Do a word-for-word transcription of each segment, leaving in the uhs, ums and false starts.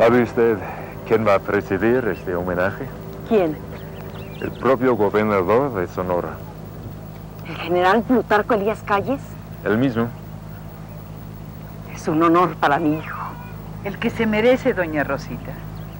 ¿Sabe usted quién va a presidir este homenaje? ¿Quién? El propio gobernador de Sonora. ¿El general Plutarco Elías Calles? El mismo. Es un honor para mi hijo. El que se merece, doña Rosita.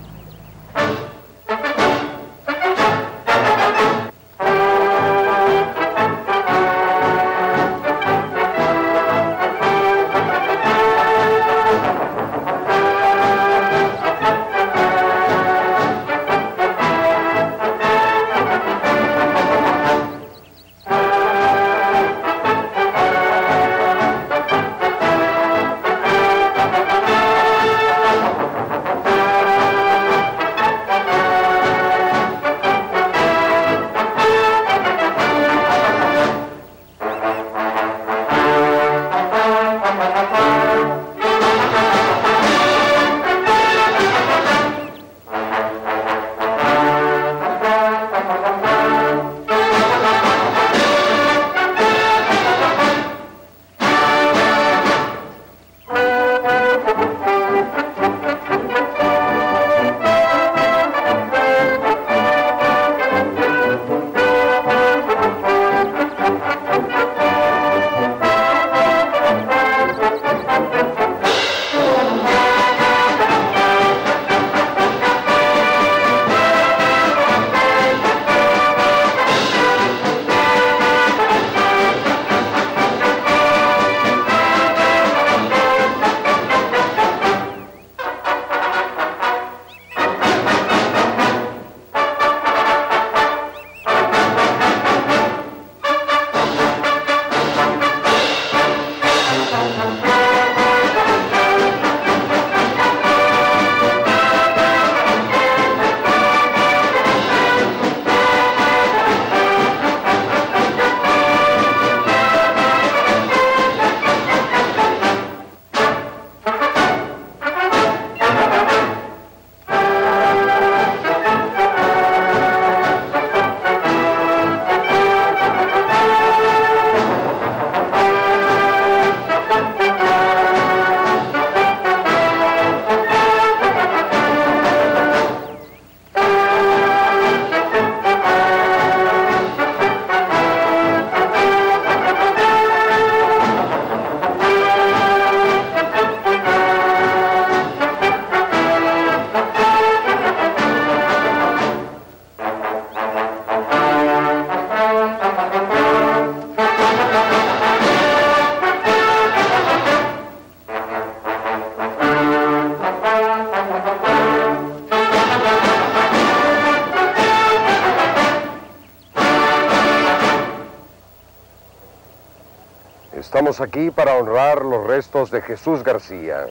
Estamos aquí para honrar los restos de Jesús García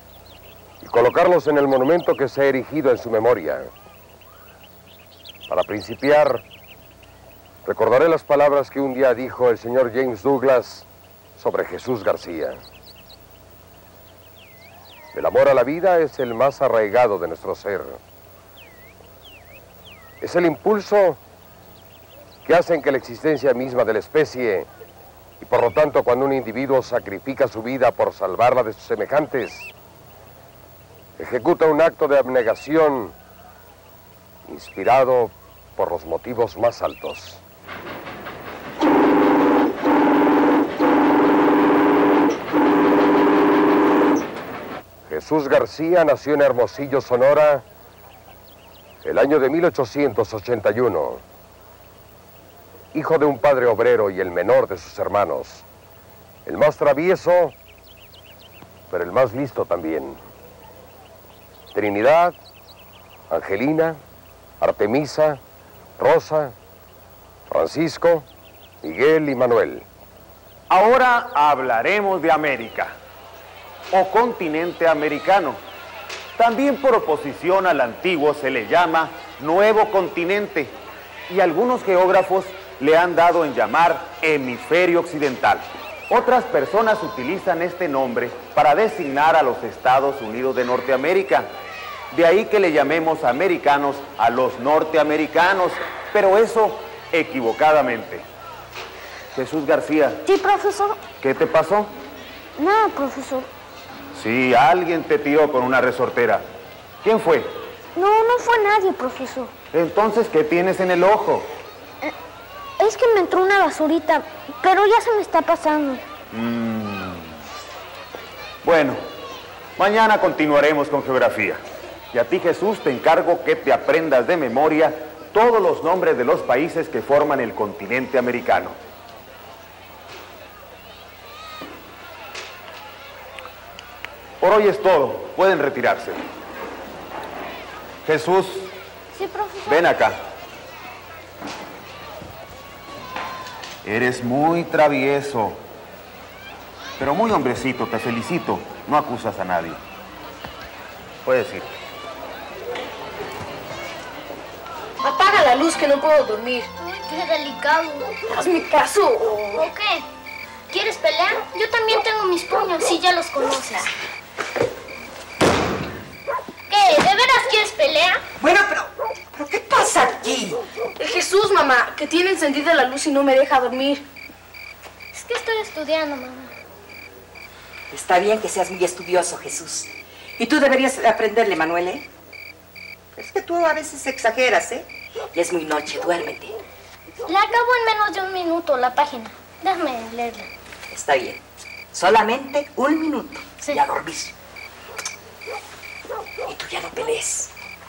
y colocarlos en el monumento que se ha erigido en su memoria. Para principiar, recordaré las palabras que un día dijo el señor James Douglas sobre Jesús García. El amor a la vida es el más arraigado de nuestro ser. Es el impulso que hace que la existencia misma de la especie, y por lo tanto cuando un individuo sacrifica su vida por salvarla de sus semejantes, ejecuta un acto de abnegación inspirado por los motivos más altos. Jesús García nació en Hermosillo, Sonora, el año de mil ochocientos ochenta y uno. Hijo de un padre obrero y el menor de sus hermanos. El más travieso, pero el más listo también. Trinidad, Angelina, Artemisa, Rosa, Francisco, Miguel y Manuel. Ahora hablaremos de América, o continente americano. También por oposición al antiguo se le llama Nuevo Continente, y algunos geógrafos le han dado en llamar Hemisferio Occidental. Otras personas utilizan este nombre para designar a los Estados Unidos de Norteamérica. De ahí que le llamemos americanos a los norteamericanos, pero eso equivocadamente. Jesús García. Sí, profesor. ¿Qué te pasó? Nada, profesor. Sí, alguien te tiró con una resortera. ¿Quién fue? No, no fue nadie, profesor. Entonces, ¿qué tienes en el ojo? Eh, es que me entró una basurita, pero ya se me está pasando. Mm. Bueno, mañana continuaremos con geografía. Y a ti, Jesús, te encargo que te aprendas de memoria todos los nombres de los países que forman el continente americano. Por hoy es todo. Pueden retirarse. Jesús, Sí, profesor. ven acá. Eres muy travieso, pero muy hombrecito. Te felicito. No acusas a nadie. Puedes ir. Apaga la luz que no puedo dormir. Ay, qué delicado. Hazme caso. ¿O qué? ¿Quieres pelear? Yo también tengo mis puños, sí, ya los conoces. ¿Qué? ¿De veras quieres pelear? Bueno, pero, pero ¿qué pasa aquí? Jesús, mamá, que tiene encendida la luz y no me deja dormir. Es que estoy estudiando, mamá. Está bien que seas muy estudioso, Jesús. Y tú deberías aprenderle, Manuel, ¿eh? Es que tú a veces exageras, ¿eh? Y es muy noche, duérmete. Le acabo en menos de un minuto la página. Déjame leerla. Está bien. Solamente un minuto. Sí. Y a dormir. Y tú ya no pelees.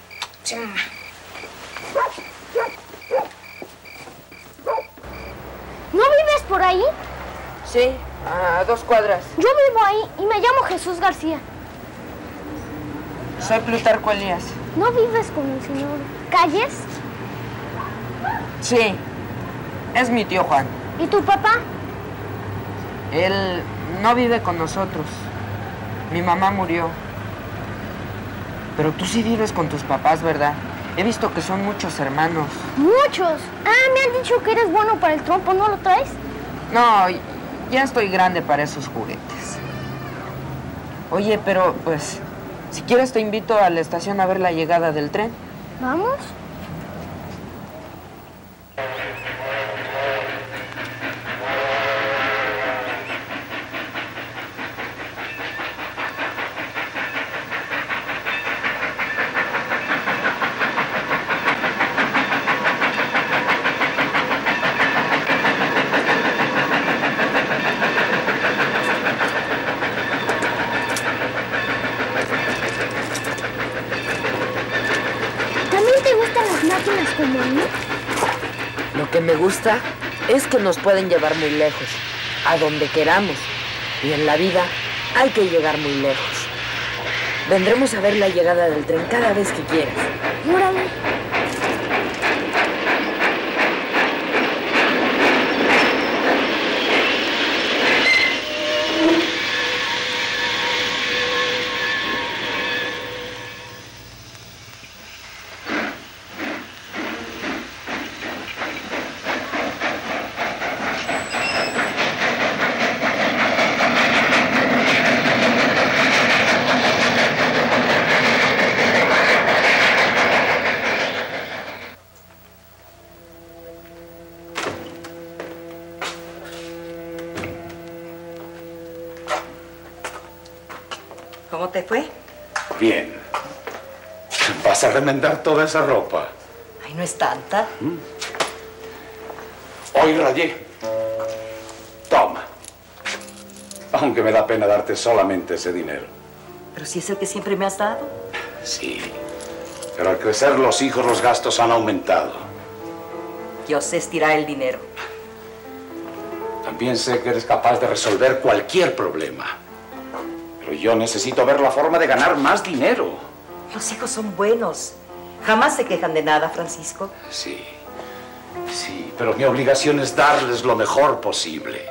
¿No vives por ahí? Sí, a dos cuadras. Yo vivo ahí y me llamo Jesús García. Soy Plutarco Elías. ¿No vives con el señor Calles? Sí, es mi tío Juan. ¿Y tu papá? Él no vive con nosotros. Mi mamá murió. Pero tú sí vives con tus papás, ¿verdad? He visto que son muchos hermanos. Muchos. Ah, me han dicho que eres bueno para el trompo, ¿no lo traes? No, ya estoy grande para esos juguetes. Oye, pero pues, si quieres te invito a la estación a ver la llegada del tren. ¿Vamos? ¿También te gustan las máquinas como a mí? Lo que me gusta es que nos pueden llevar muy lejos, a donde queramos. Y en la vida hay que llegar muy lejos. Vendremos a ver la llegada del tren cada vez que quieras. Órale. ¿Cómo te fue? Bien. ¿Vas a remendar toda esa ropa? Ay, no es tanta. Hoy rayé. Toma. Aunque me da pena darte solamente ese dinero. Pero si es el que siempre me has dado. Sí. Pero al crecer los hijos, los gastos han aumentado. Yo sé estirar el dinero. También sé que eres capaz de resolver cualquier problema. Pero yo necesito ver la forma de ganar más dinero. Los hijos son buenos. Jamás se quejan de nada, Francisco. Sí, sí, pero mi obligación es darles lo mejor posible.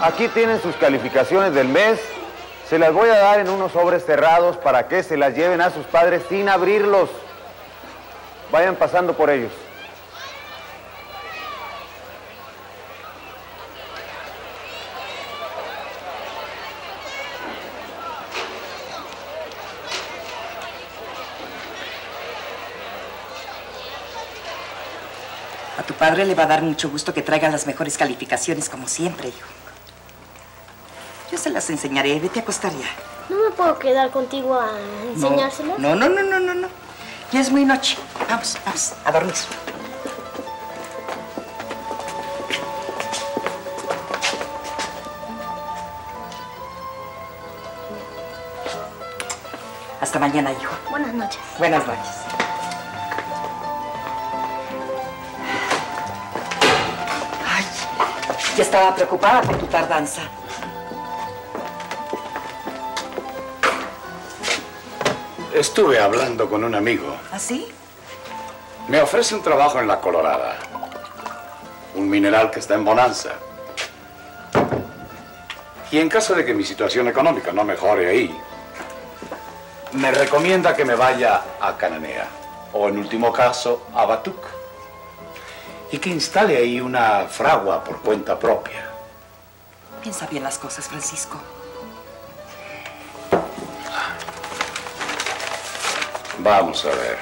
Aquí tienen sus calificaciones del mes. Se las voy a dar en unos sobres cerrados para que se las lleven a sus padres sin abrirlos. Vayan pasando por ellos. A tu padre le va a dar mucho gusto que traiga las mejores calificaciones, como siempre, hijo. Yo se las enseñaré. Vete a acostar ya. ¿No me puedo quedar contigo a enseñárselas? No, no, no, no, no, no. Ya es muy noche. Vamos, vamos, a dormir. Hasta mañana, hijo. Buenas noches. Buenas noches. Ay, ya estaba preocupada por tu tardanza. Estuve hablando con un amigo. ¿Ah, sí? Me ofrece un trabajo en la Colorada. Un mineral que está en bonanza. Y en caso de que mi situación económica no mejore ahí, me recomienda que me vaya a Cananea. O en último caso, a Batuc. Y que instale ahí una fragua por cuenta propia. Piensa bien las cosas, Francisco. Vamos a ver.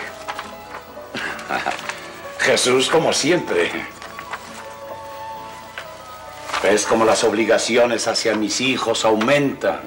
Jesús, como siempre. ¿Ves cómo las obligaciones hacia mis hijos aumentan?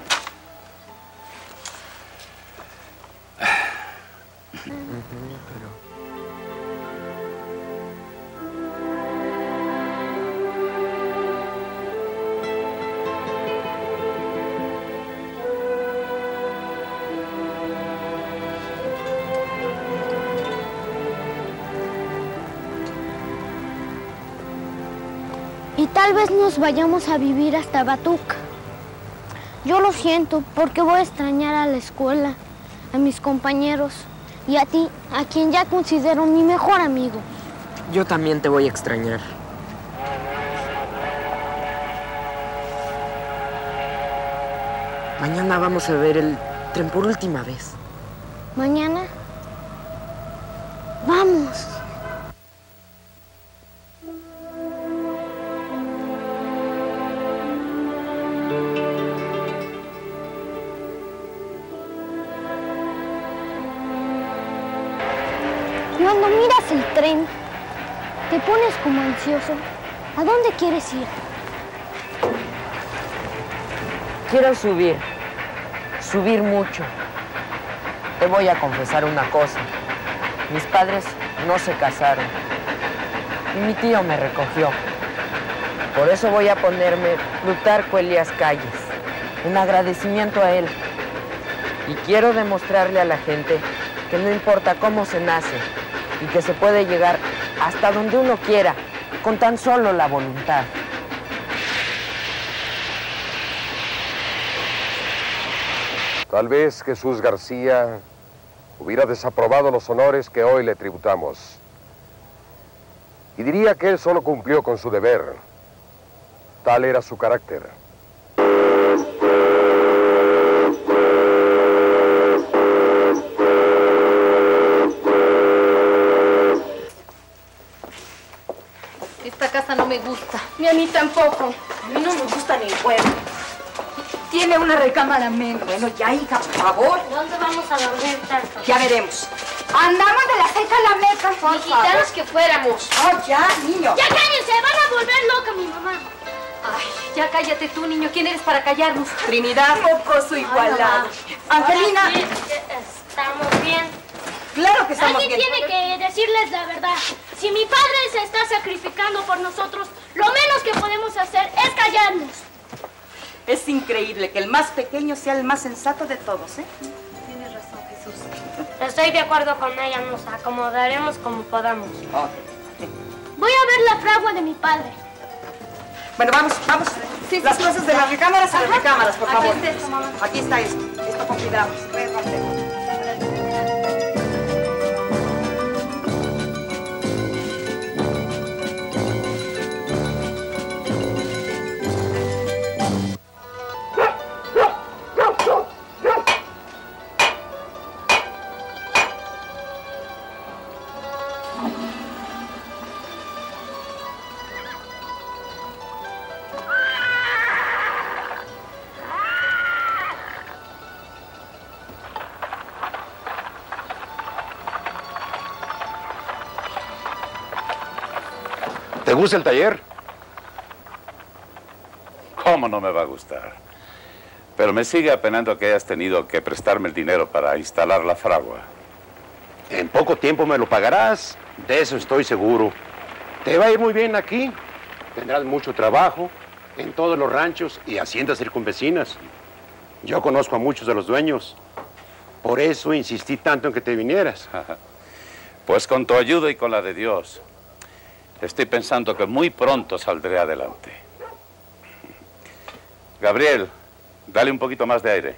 Y tal vez nos vayamos a vivir hasta Batuc. Yo lo siento porque voy a extrañar a la escuela, a mis compañeros y a ti, a quien ya considero mi mejor amigo. Yo también te voy a extrañar. Mañana vamos a ver el tren por última vez. ¿Mañana? ¡Vamos! Cuando miras el tren, te pones como ansioso. ¿A dónde quieres ir? Quiero subir. Subir mucho. Te voy a confesar una cosa. Mis padres no se casaron. Y mi tío me recogió. Por eso voy a ponerme Plutarco Elías Calles, en agradecimiento a él. Y quiero demostrarle a la gente que no importa cómo se nace, y que se puede llegar hasta donde uno quiera, con tan solo la voluntad. Tal vez Jesús García hubiera desaprobado los honores que hoy le tributamos. Y diría que él solo cumplió con su deber. Tal era su carácter. Esta casa no me gusta. Ni a mí tampoco. A mí no me gusta ni el juego. Tiene una recámara menos. Bueno, ya, hija, por favor. ¿Dónde vamos a dormir tanto? Ya veremos. Andamos de la seca a la meca, por Dijimos que fuéramos. Oh, ya, niño. ¡Ya cállense! ¡Van a volver loca mi mamá! Ay, ya cállate tú, niño. ¿Quién eres para callarnos? Trinidad, mocoso igualado. Angelina. Ahora sí, estamos bien. Claro que estamos Alguien bien. tiene que decirles la verdad. Si mi padre se está sacrificando por nosotros, lo menos que podemos hacer es callarnos. Es increíble que el más pequeño sea el más sensato de todos, ¿eh? Tienes razón, Jesús. Estoy de acuerdo con ella, nos acomodaremos como podamos. Ok. Voy a ver la fragua de mi padre. Bueno, vamos, vamos. Sí, las sí, cosas de las recámaras a las Ajá. recámaras, por Aquí favor. está esto, mamá. Aquí está esto. Esto con cuidado. Ven, Marcelo. ¿Te gusta el taller? ¿Cómo no me va a gustar? Pero me sigue apenando que hayas tenido que prestarme el dinero para instalar la fragua. En poco tiempo me lo pagarás, de eso estoy seguro. Te va a ir muy bien aquí. Tendrás mucho trabajo en todos los ranchos y haciendas circunvecinas. Yo conozco a muchos de los dueños. Por eso insistí tanto en que te vinieras. Pues con tu ayuda y con la de Dios, estoy pensando que muy pronto saldré adelante. Gabriel, dale un poquito más de aire.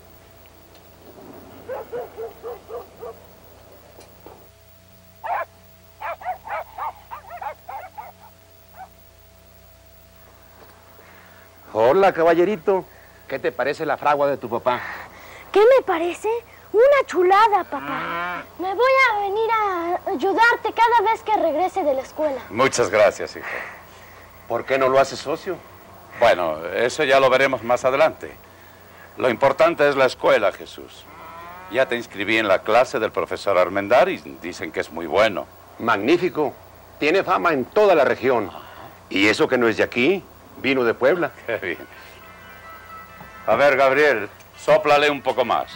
Hola, caballerito. ¿Qué te parece la fragua de tu papá? ¿Qué me parece? Una chulada, papá. Me voy a venir a ayudarte cada vez que regrese de la escuela. Muchas gracias, hijo. ¿Por qué no lo haces socio? Bueno, eso ya lo veremos más adelante. Lo importante es la escuela, Jesús. Ya te inscribí en la clase del profesor Armendar y dicen que es muy bueno. Magnífico. Tiene fama en toda la región. Y eso que no es de aquí, vino de Puebla. Qué bien. A ver, Gabriel, sóplale un poco más.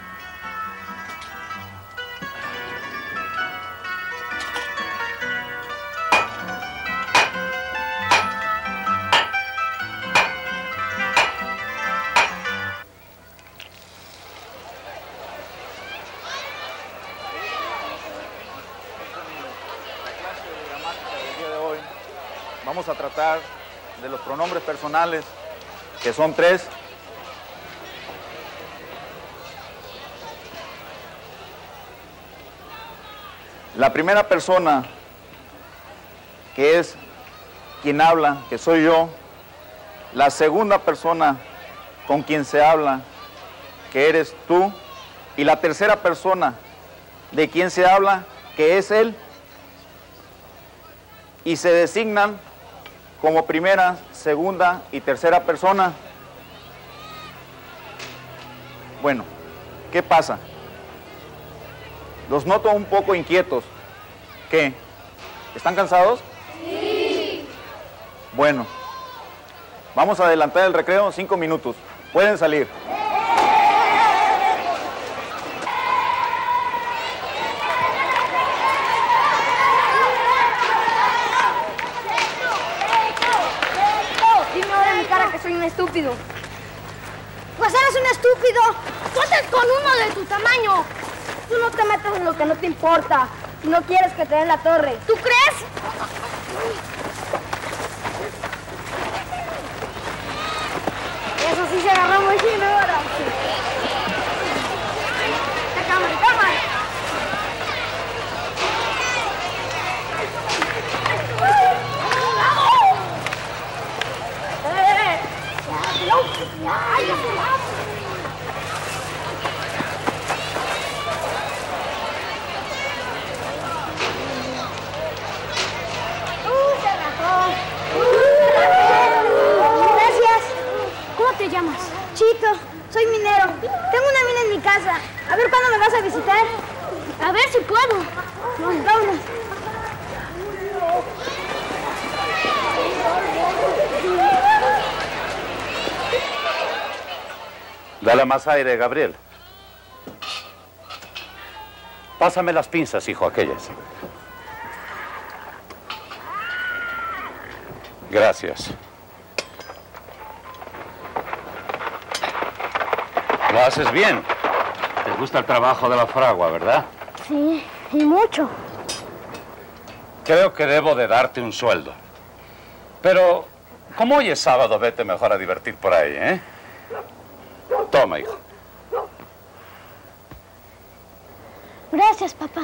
Vamos a tratar de los pronombres personales, que son tres. La primera persona, que es quien habla, que soy yo. La segunda persona con quien se habla, que eres tú. Y la tercera persona de quien se habla, que es él. Y se designan como primera, segunda y tercera persona. Bueno, ¿qué pasa? Los noto un poco inquietos. ¿Qué? ¿Están cansados? Sí. Bueno, vamos a adelantar el recreo cinco minutos. Pueden salir. Soy un estúpido. Pues eres un estúpido. Cuentas con uno de tu tamaño. Tú no te metes en lo que no te importa. Si no quieres que te den la torre. ¿Tú crees? Eso sí se agarró muy fino ahora. Cámara, cámara. Gracias. ¿Cómo te llamas? Chito, soy minero. Tengo una mina en mi casa. A ver cuándo me vas a visitar. A ver si puedo. Vamos, vámonos. Dale más aire, Gabriel. Pásame las pinzas, hijo, aquellas. Gracias. Lo haces bien. Te gusta el trabajo de la fragua, ¿verdad? Sí, y mucho. Creo que debo de darte un sueldo. Pero, como hoy es sábado, vete mejor a divertir por ahí, ¿eh? Toma, hijo. Gracias, papá.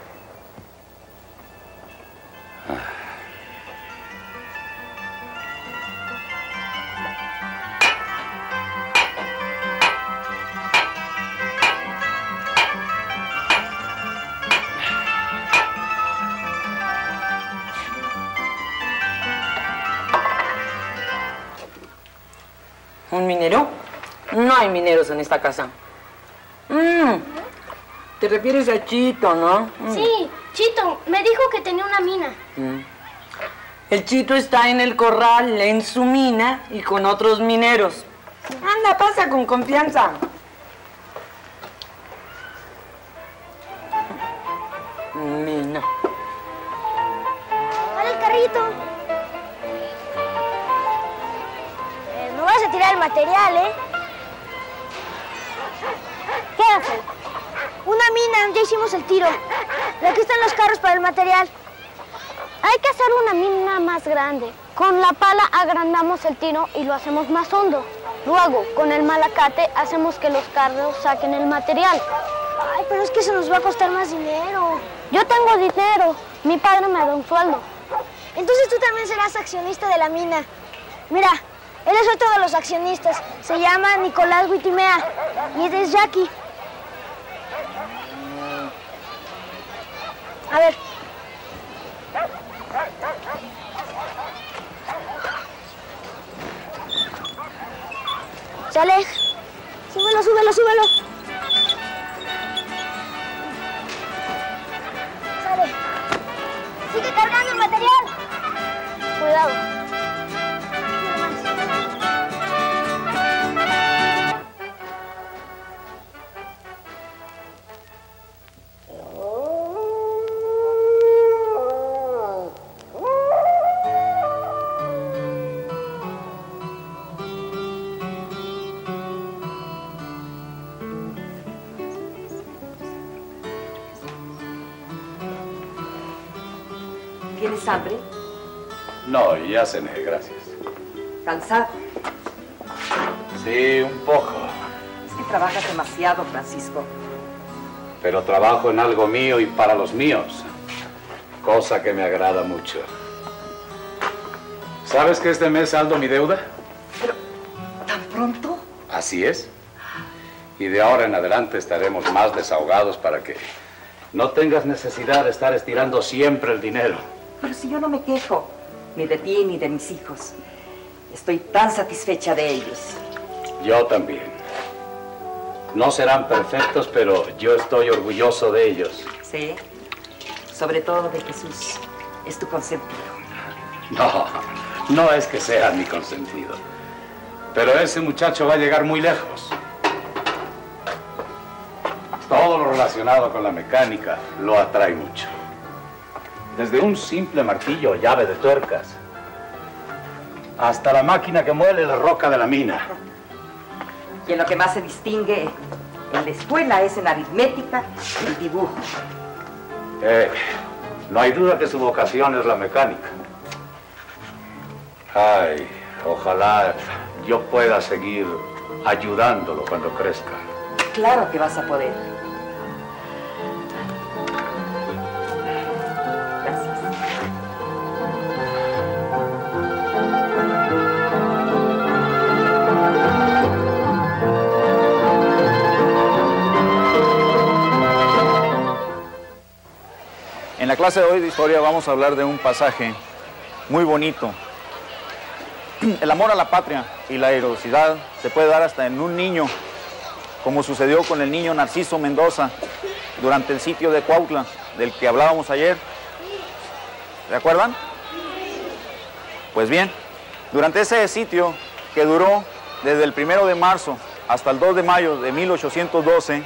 ¿Un minero? No hay mineros en esta casa. Mm. Te refieres a Chito, ¿no? Mm. Sí, Chito, me dijo que tenía una mina. Mm. El Chito está en el corral, en su mina y con otros mineros. Anda, pasa con confianza. Mina. Dale el carrito. Eh, no vas a tirar el material, ¿eh? ¿Qué haces? Una mina, ya hicimos el tiro. Y aquí están los carros para el material. Hay que hacer una mina más grande. Con la pala agrandamos el tiro y lo hacemos más hondo. Luego, con el malacate, hacemos que los carros saquen el material. Ay, pero es que eso nos va a costar más dinero. Yo tengo dinero. Mi padre me da un sueldo. Entonces tú también serás accionista de la mina. Mira, él es otro de los accionistas. Se llama Nicolás Huitimea y es Jackie. A ver. Sale. Súbelo, súbelo, súbelo. Sale. Sigue cargando el material. Cuidado. ¿Tienes hambre? No, ya cené, gracias. ¿Cansado? Sí, un poco. Es que trabajas demasiado, Francisco. Pero trabajo en algo mío y para los míos. Cosa que me agrada mucho. ¿Sabes que este mes saldo mi deuda? Pero, ¿tan pronto? Así es. Y de ahora en adelante estaremos más desahogados para que no tengas necesidad de estar estirando siempre el dinero. Pero si yo no me quejo, ni de ti ni de mis hijos. Estoy tan satisfecha de ellos. Yo también. No serán perfectos, pero yo estoy orgulloso de ellos. Sí, sobre todo de Jesús. Es tu consentido. No, no es que sea mi consentido. Pero ese muchacho va a llegar muy lejos. Todo lo relacionado con la mecánica lo atrae mucho. Desde un simple martillo o llave de tuercas, hasta la máquina que muele la roca de la mina. Y en lo que más se distingue en la escuela es en aritmética y el dibujo. Eh, no hay duda que su vocación es la mecánica. Ay, ojalá yo pueda seguir ayudándolo cuando crezca. Claro que vas a poder. En la clase de hoy de historia vamos a hablar de un pasaje muy bonito. El amor a la patria y la heroicidad se puede dar hasta en un niño, como sucedió con el niño Narciso Mendoza durante el sitio de Cuautla, del que hablábamos ayer. ¿Se acuerdan? Pues bien, durante ese sitio, que duró desde el primero de marzo hasta el dos de mayo de mil ochocientos doce,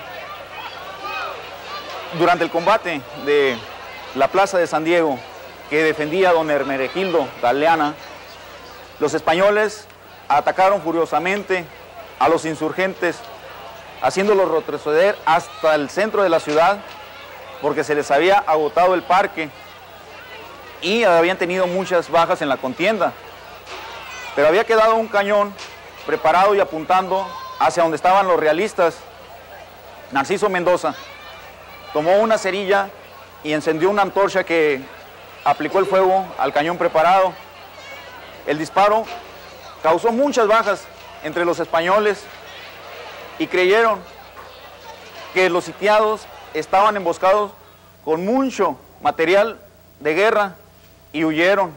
durante el combate de la Plaza de San Diego, que defendía a don Hermenegildo Galeana, los españoles atacaron furiosamente a los insurgentes, haciéndolos retroceder hasta el centro de la ciudad, porque se les había agotado el parque y habían tenido muchas bajas en la contienda. Pero había quedado un cañón preparado y apuntando hacia donde estaban los realistas. Narciso Mendoza tomó una cerilla y encendió una antorcha que aplicó el fuego al cañón preparado. El disparo causó muchas bajas entre los españoles y creyeron que los sitiados estaban emboscados con mucho material de guerra y huyeron.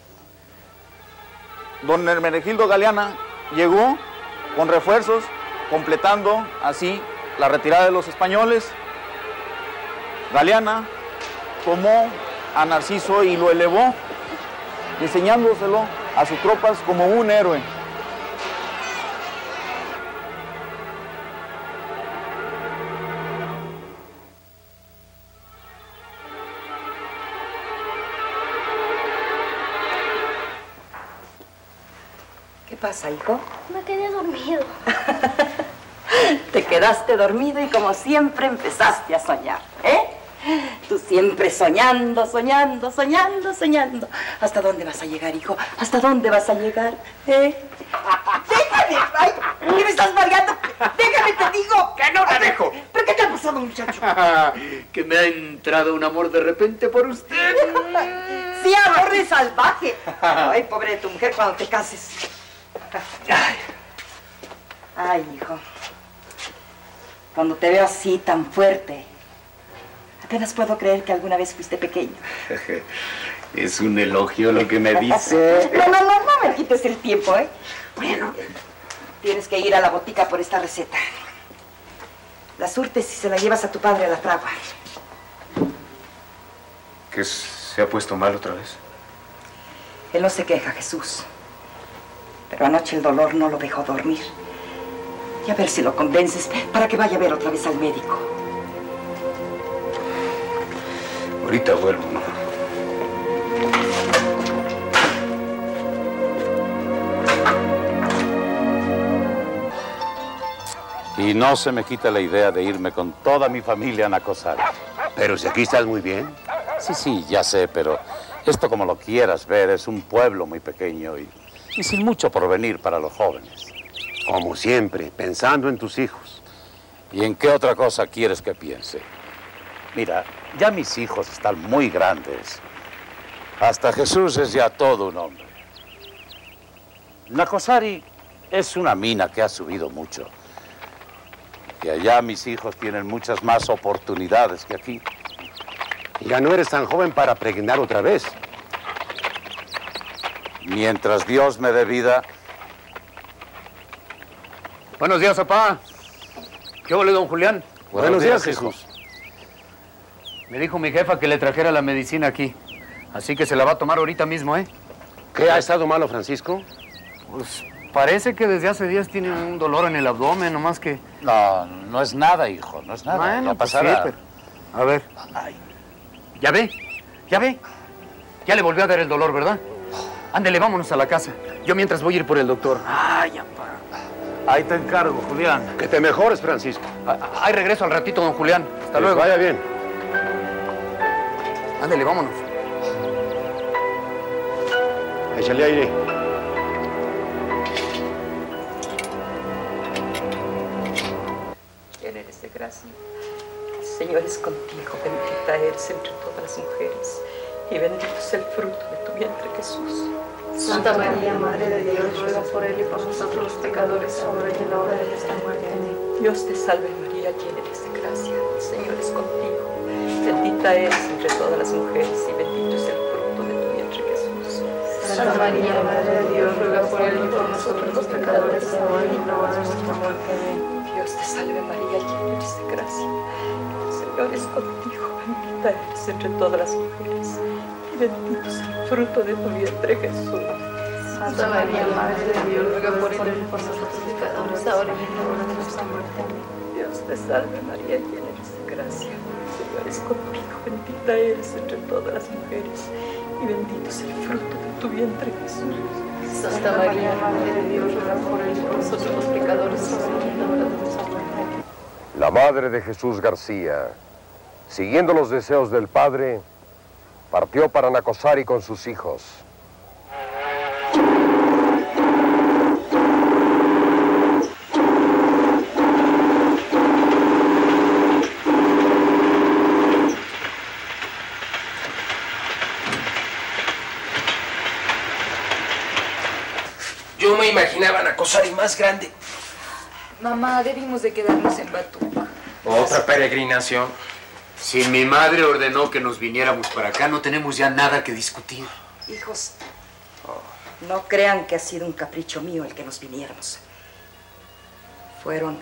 Don Hermenegildo Galeana llegó con refuerzos, completando así la retirada de los españoles. Galeana tomó a Narciso y lo elevó enseñándoselo a sus tropas como un héroe. ¿Qué pasa, hijo? Me quedé dormido. Te quedaste dormido y como siempre empezaste a soñar, ¿eh? Tú siempre soñando, soñando, soñando, soñando. ¿Hasta dónde vas a llegar, hijo? ¿Hasta dónde vas a llegar? ¿Eh? ¡Déjame! ¡Ay! ¿Qué me estás mareando? ¡Déjame, te digo! ¡Que no la dejo! ¿Pero qué te ha pasado, muchacho? Que me ha entrado un amor de repente por usted. ¡Sí, amor de salvaje! Ay, pobre de tu mujer cuando te cases. Ay, Ay hijo. Cuando te veo así, tan fuerte, apenas puedo creer que alguna vez fuiste pequeño. Es un elogio lo que me dice. No, no, no, no me quites el tiempo, ¿eh? Bueno, tienes que ir a la botica por esta receta. La surtes y se la llevas a tu padre a la fragua. ¿Que se ha puesto mal otra vez? Él no se queja, Jesús. Pero anoche el dolor no lo dejó dormir. Y a ver si lo convences para que vaya a ver otra vez al médico. Ahorita vuelvo, ¿no? Y no se me quita la idea de irme con toda mi familia a Nacosari. Pero si aquí estás muy bien. Sí, sí, ya sé, pero esto como lo quieras ver, es un pueblo muy pequeño y, y sin mucho porvenir para los jóvenes. Como siempre, pensando en tus hijos. ¿Y en qué otra cosa quieres que piense? Mira, ya mis hijos están muy grandes. Hasta Jesús es ya todo un hombre. Nacosari es una mina que ha subido mucho. Y allá mis hijos tienen muchas más oportunidades que aquí. Ya no eres tan joven para pregnar otra vez. Mientras Dios me dé vida. Buenos días, papá. ¿Qué huele, don Julián? Buenos, Buenos días, días, Jesús. Me dijo mi jefa que le trajera la medicina aquí. Así que se la va a tomar ahorita mismo, ¿eh? ¿Qué ha estado malo, Francisco? Pues parece que desde hace días tiene un dolor en el abdomen, nomás que... No, no es nada, hijo, no es nada. Bueno, ya pues pasará. sí, pero... A ver. Ay. ¿Ya ve? ¿Ya ve? Ya le volvió a dar el dolor, ¿verdad? Ándele, vámonos a la casa. Yo mientras voy a ir por el doctor. Ay, apá. Ahí te encargo, Julián. Que te mejores, Francisco. Ahí regreso al ratito, don Julián. Hasta que luego. Vaya bien. Ándele, vámonos. Échale aire. Llena eres de gracia. El Señor es contigo. Bendita eres entre todas las mujeres. Y bendito es el fruto de tu vientre, Jesús. Santa María, Madre de Dios, ruega por él y por nosotros los pecadores, ahora y en la hora de nuestra muerte. Amén. Dios te salve, María, llena eres de gracia. El Señor es contigo. Bendita eres entre todas las mujeres y bendito es el fruto de tu vientre, Jesús. Santa María, Madre de Dios, ruega por él y por nosotros los pecadores, ahora y en la hora de nuestra muerte. Amén. Dios te salve, María, llena eres de gracia. El Señor es contigo. Bendita eres entre todas las mujeres. Bendito es el fruto de tu vientre, Jesús. Santa María, Madre de Dios, ruega por él y por nosotros pecadores, ahora y en la hora de nuestra muerte. Amén. Dios te salve, María, llena eres de gracia. El Señor es contigo, bendita eres entre todas las mujeres, y bendito es el fruto de tu vientre, Jesús. Santa María, Madre de Dios, ruega por él y por nosotros los pecadores, ahora y en la hora de nuestra muerte. La madre de Jesús García, siguiendo los deseos del Padre, partió para Nacosari con sus hijos. Yo me imaginaba Nacosari más grande. Mamá, debimos de quedarnos en Batuc. Otra peregrinación. Si mi madre ordenó que nos viniéramos para acá, no tenemos ya nada que discutir. Hijos, no crean que ha sido un capricho mío el que nos viniéramos. Fueron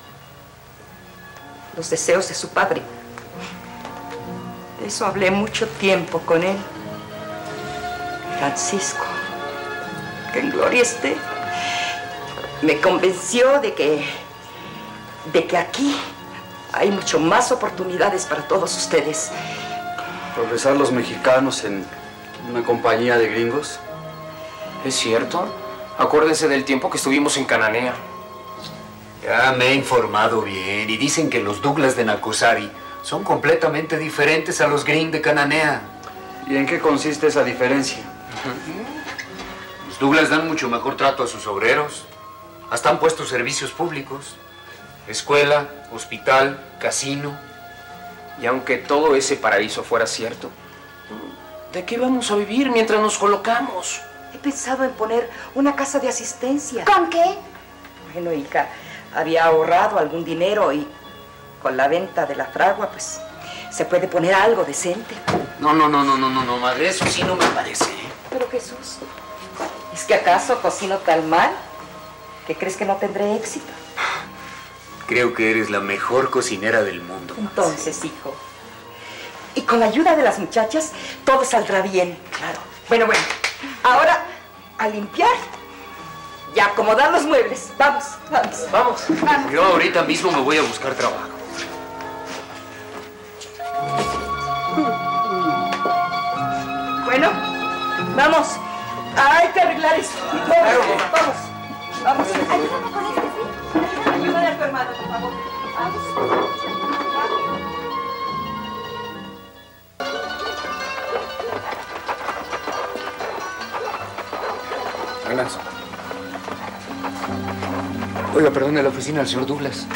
los deseos de su padre. De eso hablé mucho tiempo con él. Francisco, que en gloria esté, me convenció de que, de que aquí hay mucho más oportunidades para todos ustedes. ¿Progresar los mexicanos en una compañía de gringos? ¿Es cierto? Acuérdese del tiempo que estuvimos en Cananea. Ya me he informado bien y dicen que los Douglas de Nacosari son completamente diferentes a los Green de Cananea. ¿Y en qué consiste esa diferencia? Los Douglas dan mucho mejor trato a sus obreros. Hasta han puesto servicios públicos. Escuela, hospital, casino. Y aunque todo ese paraíso fuera cierto, ¿de qué vamos a vivir mientras nos colocamos? He pensado en poner una casa de asistencia. ¿Con qué? Bueno, hija, había ahorrado algún dinero y con la venta de la fragua, pues, se puede poner algo decente. No, no, no, no, no, no, no, madre, eso sí no me parece. ¿eh? Pero Jesús, ¿es que acaso cocino tan mal que crees que no tendré éxito? Creo que eres la mejor cocinera del mundo. Entonces, hijo, y con la ayuda de las muchachas, todo saldrá bien. Claro. Bueno, bueno, ahora a limpiar y a acomodar los muebles. Vamos, vamos. Vamos. Vamos. Yo ahorita mismo me voy a buscar trabajo. Bueno, vamos. Hay que arreglar esto. Vamos, vamos. Vamos. Ayúdame con este, ¿sí? Ayúdale a tu hermano, por favor. Vamos. Buenas. Oiga, perdón, de la oficina del señor Douglas.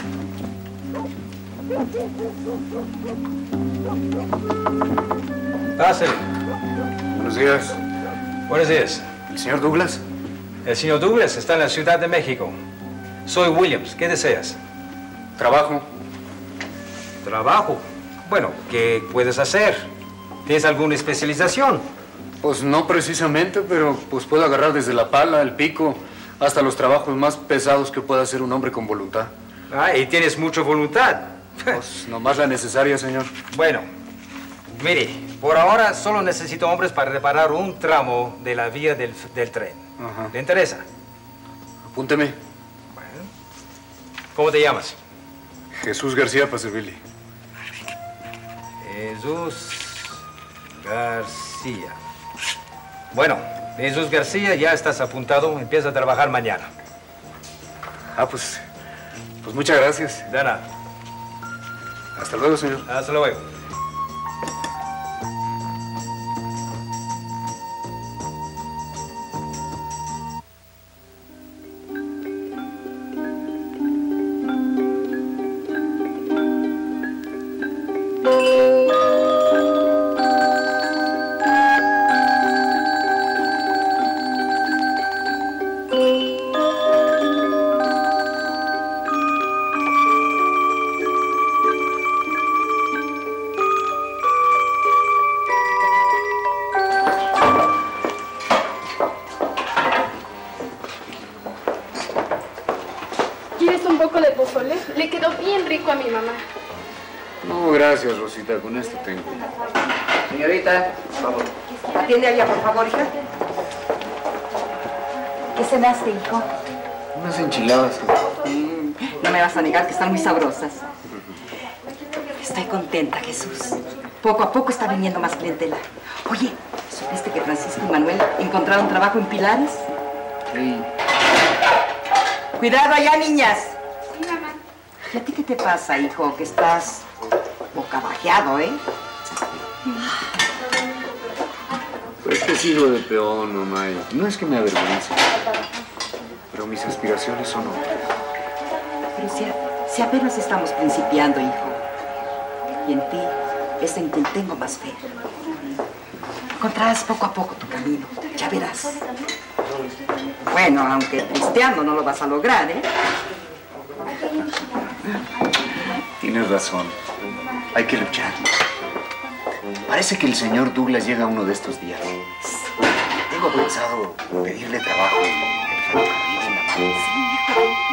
Pásale. Buenos días. Buenos días. ¿El señor Douglas? El señor Douglas está en la Ciudad de México. Soy Williams. ¿Qué deseas? Trabajo. ¿Trabajo? Bueno, ¿qué puedes hacer? ¿Tienes alguna especialización? Pues no precisamente, pero pues puedo agarrar desde la pala, el pico, hasta los trabajos más pesados que pueda hacer un hombre con voluntad. Ah, y tienes mucha voluntad. Pues nomás la necesaria, señor. Bueno, mire, por ahora solo necesito hombres para reparar un tramo de la vía del, del tren. Ajá. ¿Le interesa? Apúnteme. Bueno. ¿Cómo te llamas? Jesús García, para servirle. Jesús García. Bueno, Jesús García, ya estás apuntado. Empieza a trabajar mañana. Ah, pues, pues muchas gracias. De nada. Hasta luego, señor. Hasta luego. ¿Quieres un poco de pozole? Le quedó bien rico a mi mamá. No, gracias, Rosita. Con esto tengo. Señorita, por favor. Atiende allá, por favor, hija. ¿Qué cenaste, hijo? Unas enchiladas. Mm, no me vas a negar que están muy sabrosas. Estoy contenta, Jesús. Poco a poco está viniendo más clientela. Oye, ¿supiste que Francisco y Manuel encontraron trabajo en Pilares? Sí. Cuidado allá, niñas. Sí, mamá. ¿Y a ti qué te pasa, hijo? Que estás bocabajeado, ¿eh? Pues que sigo de peón, mamá. y No es que me avergüence, pero mis aspiraciones son otras. Pero si, a- si apenas estamos principiando, hijo. Y en ti es en quien tengo más fe. Encontrarás poco a poco tu camino. Ya verás. Bueno, aunque cristiano no lo vas a lograr, ¿eh? Tienes razón. Hay que luchar. Parece que el señor Douglas llega uno de estos días. Tengo pensado pedirle trabajo en el ferrocarril en la mano.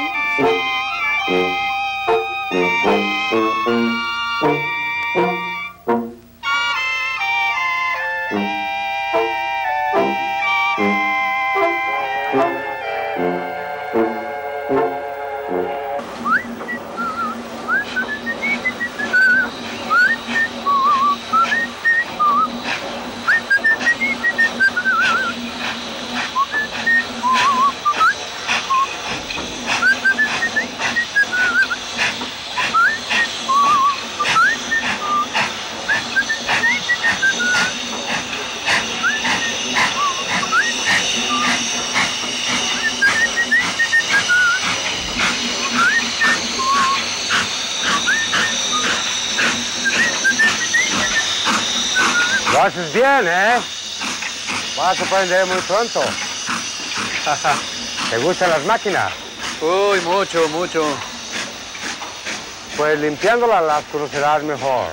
Lo haces bien, ¿eh? Vas a aprender muy pronto. ¿Te gustan las máquinas? Uy, mucho, mucho. Pues limpiándolas las conocerás mejor.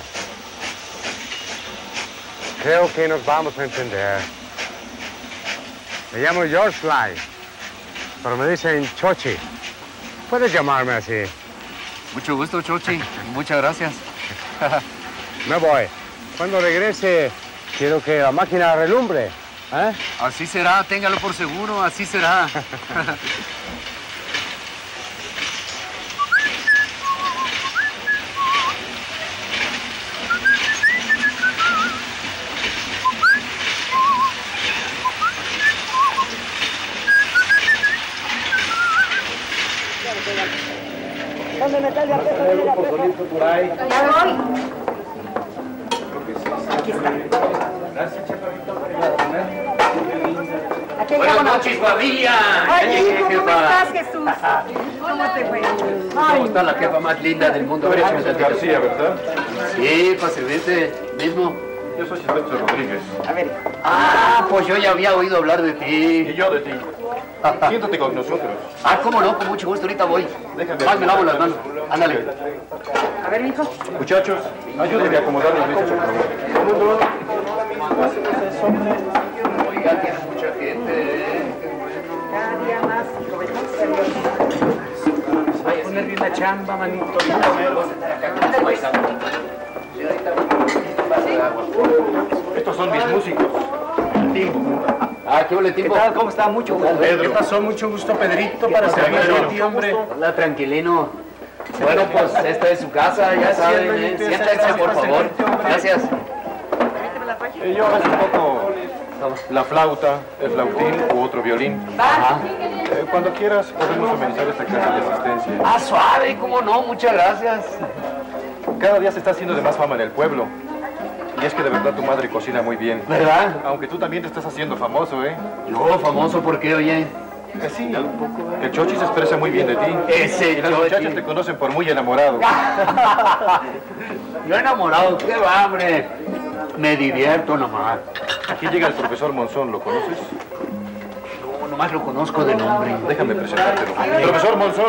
Creo que nos vamos a entender. Me llamo George Fly, pero me dicen Chochi. Puedes llamarme así. Mucho gusto, Chochi. Muchas gracias. Me voy. Cuando regrese, quiero que la máquina relumbre. ¿Eh? Así será, téngalo por seguro, así será. ¿Dónde me cae de por ahí? Ya voy. Aquí está. Gracias, Chaparrito. Aquí Buenas noches, familia. Ay, hijo, ¿cómo estás, Jesús? ¿Cómo te fue? ¿Cómo está la jefa más linda del mundo? Tú eres Jesús García, ¿verdad? Sí, fácilmente, mismo. Yo soy Silvestre Rodríguez. A ver. Ah, pues yo ya había oído hablar de ti. Y yo de ti. Siéntate con nosotros. Ah, cómo no, con mucho gusto, ahorita voy. Déjame. Más me lavo las manos. Ándale. A ver, hijo. Muchachos, ayúdenme a acomodar las mesas, por favor. Oiga, tiene mucha gente. Cada día más, joven. Vaya a poner bien la chamba, manito. Estos son mis músicos. Timbo. Ah, qué boletín. ¿Qué tal? ¿Cómo está? Mucho gusto. Pedro. ¿Qué pasó? Mucho gusto, Pedrito, para servirle a ti, hombre. Hola, tranquilino. Bueno, pues esta es su casa, ya saben. ¿eh? Siéntense, por favor. Gracias. Y yo hago un poco la flauta, el flautín u otro violín. Ajá. Eh, cuando quieras podemos amenizar esta clase de asistencia. Ah, suave, cómo no, muchas gracias. Cada día se está haciendo de más fama en el pueblo. Y es que de verdad tu madre cocina muy bien. ¿Verdad? Aunque tú también te estás haciendo famoso, ¿eh? Yo, famoso, ¿por qué, oye? Que sí, que el Chochi se expresa muy bien de ti. Ese y las Chochi. muchachas te conocen por muy enamorado. Yo enamorado, qué va, hombre. Me divierto nomás. Aquí llega el profesor Monzón, ¿lo conoces? No, nomás lo conozco de nombre. Déjame presentártelo. Profesor Monzón.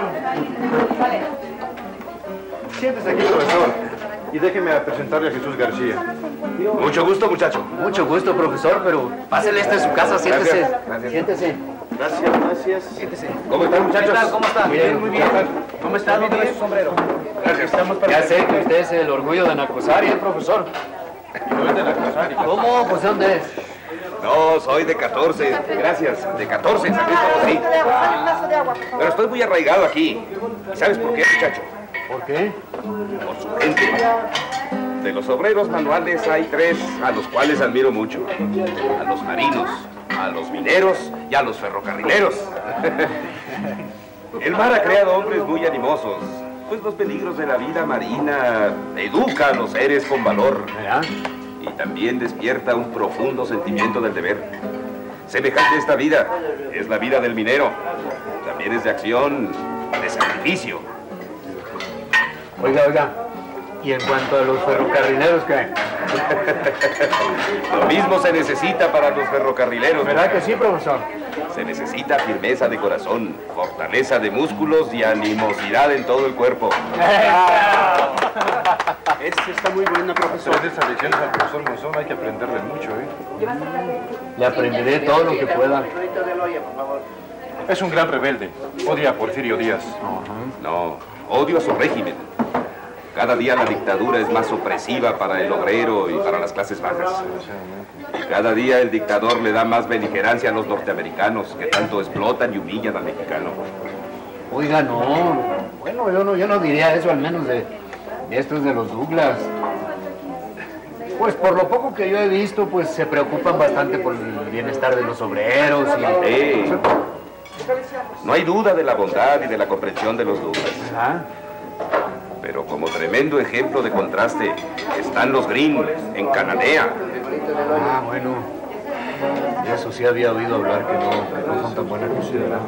Siéntese aquí, profesor. Y déjeme presentarle a Jesús García. Mucho gusto, muchacho. Mucho gusto, profesor, pero pásele esta a su casa, siéntese. Gracias, gracias. Siéntese. Gracias, gracias. Siéntese. ¿Cómo están, muchachos? ¿Qué tal? ¿Cómo está? Bien, muy bien. ¿Cómo está? ¿Dónde ve su sombrero? Gracias. Estamos para... Ya sé que usted es el orgullo de Nacosari, ¿eh, profesor? No es de la Cosari. ¿Cómo? Pues, ¿de dónde es? No, soy de catorce. Gracias. De catorce, San Luis Potosí. Pero estoy muy arraigado aquí. ¿Y sabes por qué, muchacho? ¿Por qué? Por su gente. De los obreros manuales hay tres a los cuales admiro mucho. A los marinos, a los mineros y a los ferrocarrileros. El mar ha creado hombres muy animosos, pues los peligros de la vida marina educan a los seres con valor. Y también despierta un profundo sentimiento del deber. Semejante a esta vida es la vida del minero. También es de acción, de sacrificio. Oiga, oiga. Y en cuanto a los ferrocarrileros, ¿qué? Lo mismo se necesita para los ferrocarrileros. ¿Verdad que sí, profesor? Se necesita firmeza de corazón, fortaleza de músculos y animosidad en todo el cuerpo. Esa está muy buena, profesor. Después de esas lecciones al profesor Monzón hay que aprenderle mucho, ¿eh? Le aprenderé todo lo que pueda. Es un gran rebelde. Odia a Porfirio Díaz. No, odio a su régimen. Cada día la dictadura es más opresiva para el obrero y para las clases bajas. Cada día el dictador le da más beligerancia a los norteamericanos, que tanto explotan y humillan al mexicano. Oiga, no. Bueno, yo no, yo no diría eso, al menos de, de estos de los Douglas. Pues por lo poco que yo he visto, pues se preocupan bastante por el bienestar de los obreros y... Sí. No hay duda de la bondad y de la comprensión de los Douglas. Ajá. Pero como tremendo ejemplo de contraste están los Green en Cananea. Ah, bueno. De eso sí había oído hablar, que no, que no son tan buenas consideradas.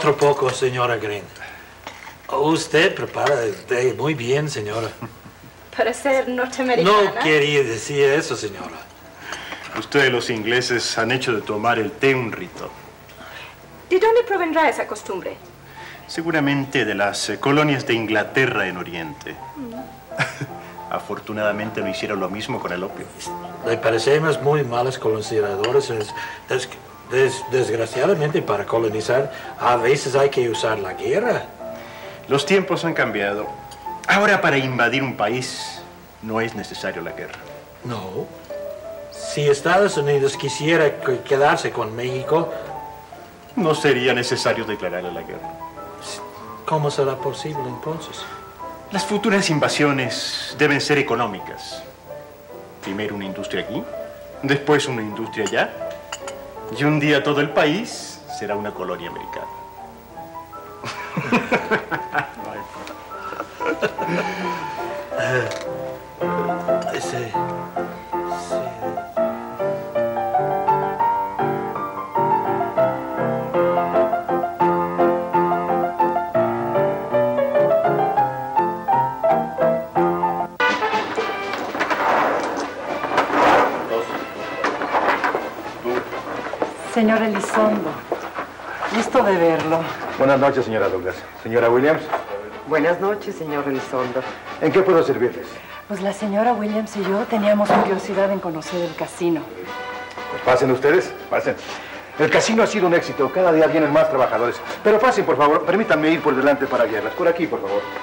Otro poco, señora Green. Usted prepara el té muy bien, señora. Para ser norteamericana. No quería decir eso, señora. Ustedes los ingleses han hecho de tomar el té un rito. ¿De dónde provendrá esa costumbre? Seguramente de las eh, colonias de Inglaterra en Oriente. Afortunadamente no hicieron lo mismo con el opio. Le parecemos muy malos colonizadores. Des, des, des, desgraciadamente, para colonizar, a veces hay que usar la guerra. Los tiempos han cambiado. Ahora, para invadir un país, no es necesario la guerra. No. Si Estados Unidos quisiera quedarse con México, no sería necesario declararle la guerra. ¿Cómo será posible entonces? Las futuras invasiones deben ser económicas. Primero una industria aquí, después una industria allá, y un día todo el país será una colonia americana. uh, ese... Señor Elizondo, gusto de verlo. Buenas noches, señora Douglas. Señora Williams. Buenas noches, señor Elizondo. ¿En qué puedo servirles? Pues la señora Williams y yo teníamos curiosidad en conocer el casino. Pues pasen ustedes, pasen. El casino ha sido un éxito. Cada día vienen más trabajadores. Pero pasen, por favor. Permítanme ir por delante para guiarlas. Por aquí, por favor.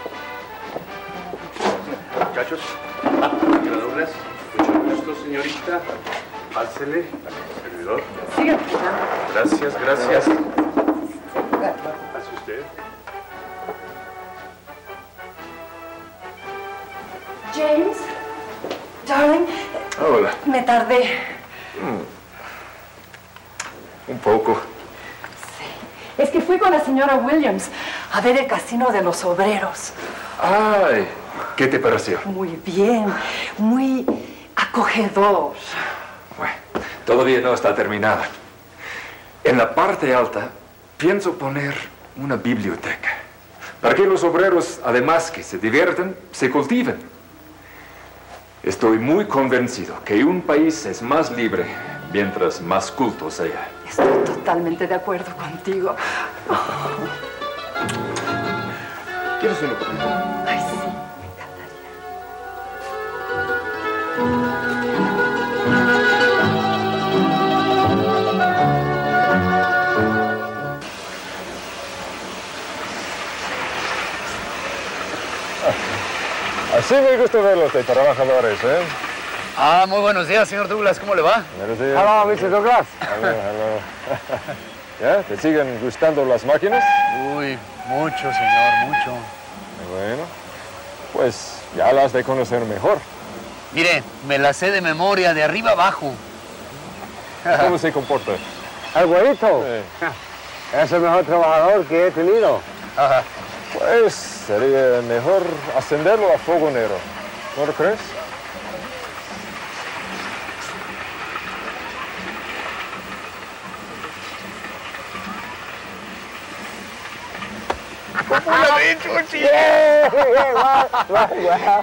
Muchachos. Señora Douglas. Mucho gusto, señorita. Pásele al servidor. Siga. Gracias, gracias. Pase usted. James, darling. Hola. Me tardé. Mm. Un poco. Es que fui con la señora Williams a ver el casino de los obreros. Ay, ¿qué te pareció? Muy bien, muy acogedor. Bueno, todavía no está terminada. En la parte alta pienso poner una biblioteca, para que los obreros, además que se diviertan, se cultiven. Estoy muy convencido que un país es más libre mientras más culto sea. Estoy totalmente de acuerdo contigo. ¿Quieres uno? Ay, sí, me Así me gusta verlos de trabajadores, ¿eh? Ah, muy buenos días, señor Douglas. ¿Cómo le va? Buenos días. Hello, mister Douglas. Hello, hello. ¿Ya? ¿Te siguen gustando las máquinas? Uy, mucho, señor, mucho. Bueno, pues ya las de conocer mejor. Mire, me las sé de memoria, de arriba abajo. ¿Cómo se comporta? El güerito. Sí. Es el mejor trabajador que he tenido. Ajá. Pues sería mejor ascenderlo a fogonero. ¿No lo crees? ¡Una vez, Chuchi! ¡Yeah! ¡Guau, guau!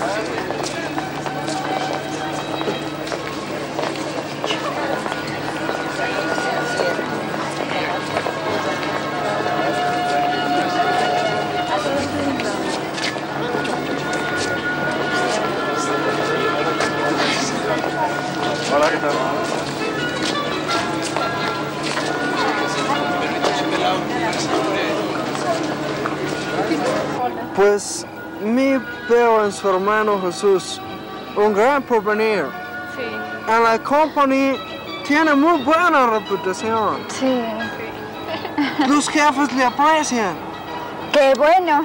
Hola, ¿qué tal? Pues me veo en su hermano Jesús un gran porvenir. Sí. En la compañía tiene muy buena reputación. Sí. Los jefes le aprecian. ¡Qué bueno!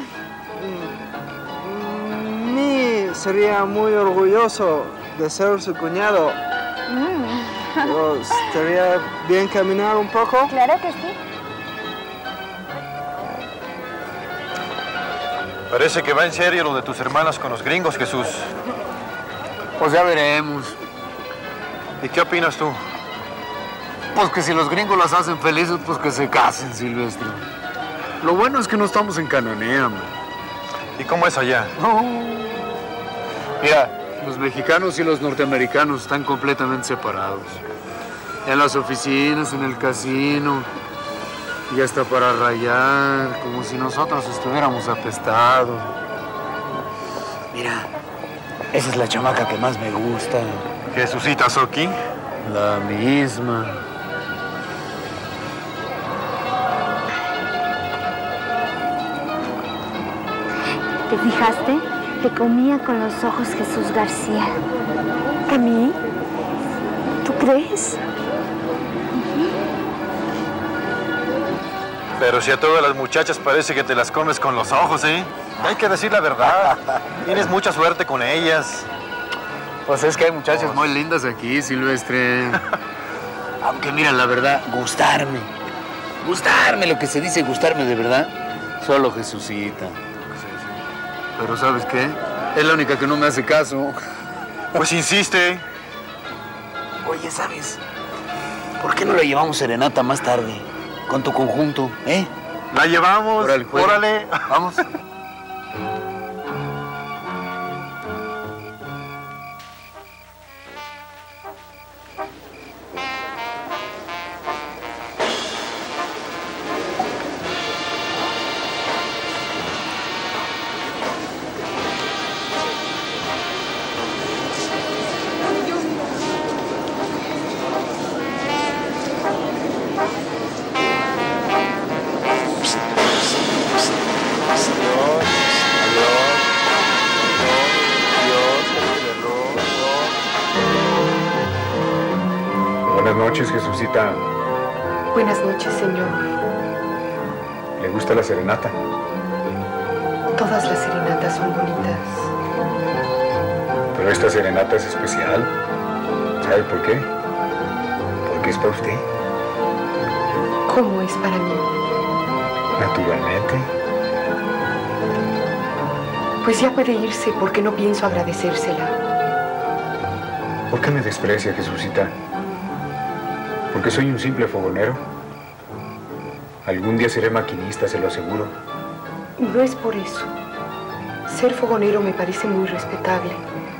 Me sería muy orgulloso de ser su cuñado. Mm. ¿Estaría bien caminar un poco? Claro que sí. Parece que va en serio lo de tus hermanas con los gringos, Jesús. Pues ya veremos. ¿Y qué opinas tú? Pues que si los gringos las hacen felices, pues que se casen, Silvestre. Lo bueno es que no estamos en Cananea, hombre. ¿Y cómo es allá? Oh. Mira, los mexicanos y los norteamericanos están completamente separados. En las oficinas, en el casino, y hasta para rayar, como si nosotros estuviéramos apestados. Mira, esa es la chamaca que más me gusta. ¿Jesucita Soki? La misma. ¿Te fijaste? Te comía con los ojos Jesús García. ¿A mí? ¿Tú crees? Pero si a todas las muchachas parece que te las comes con los ojos, ¿eh? Hay que decir la verdad. Tienes mucha suerte con ellas. Pues es que hay muchachas muy lindas aquí, Silvestre. Aunque mira, la verdad, gustarme. Gustarme, lo que se dice gustarme de verdad. Solo Jesucita. Pero ¿sabes qué? Es la única que no me hace caso. Pues insiste. Oye, ¿sabes? ¿Por qué no la llevamos serenata más tarde? Con tu conjunto, ¿eh? La llevamos. Órale. Órale. Vamos. Buenas noches, Jesucita. Buenas noches, Señor. ¿Le gusta la serenata? Todas las serenatas son bonitas. Pero esta serenata es especial. ¿Sabe por qué? Porque es para usted. ¿Cómo es para mí? Naturalmente. Pues ya puede irse porque no pienso agradecérsela. ¿Por qué me desprecia, Jesucita? ¿Porque soy un simple fogonero? Algún día seré maquinista, se lo aseguro. No es por eso. Ser fogonero me parece muy respetable.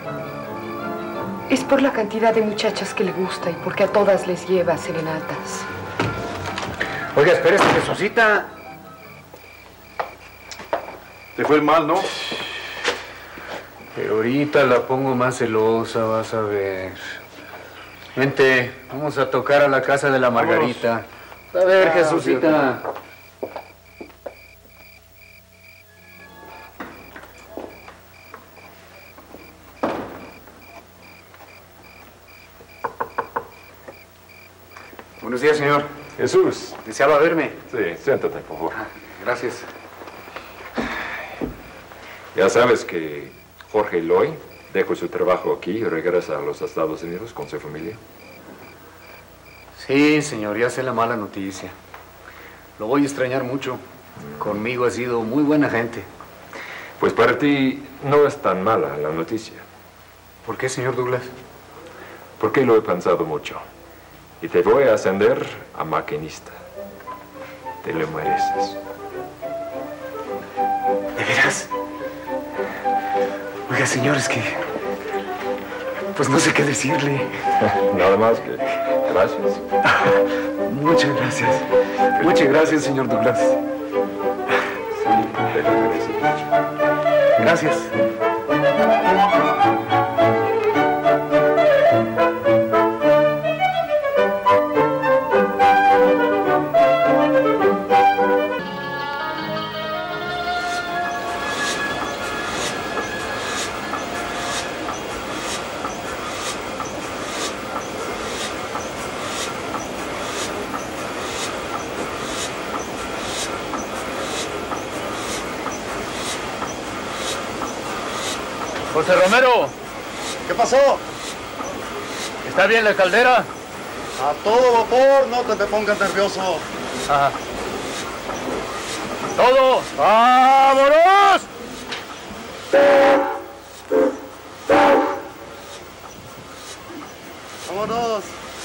Es por la cantidad de muchachas que le gusta y porque a todas les lleva serenatas. Oiga, espérese, Jesucita. Te fue el mal, ¿no? Pero ahorita la pongo más celosa, vas a ver. Vente, vamos a tocar a la casa de la Margarita. A ver, Ah, Jesucita. Buenos días, señor. Jesús. ¿Deseaba verme? Sí, siéntate, por favor. Gracias. Ya sabes que Jorge Eloy dejó su trabajo aquí y regresa a los Estados Unidos con su familia. Sí, señor, ya sé la mala noticia. Lo voy a extrañar mucho. Conmigo ha sido muy buena gente. Pues para ti no es tan mala la noticia. ¿Por qué, señor Douglas? Porque lo he pensado mucho. Y te voy a ascender a maquinista. Te lo mereces. ¿De veras? Oiga, señor, es que... pues no sé qué decirle. Nada más que gracias. Muchas gracias. Muchas gracias, señor Douglas. Gracias. José Romero. ¿Qué pasó? ¿Está bien la caldera? A todo vapor, no te, te pongas nervioso. Ajá. ¡Todo! ¡Vámonos! ¡Vámonos!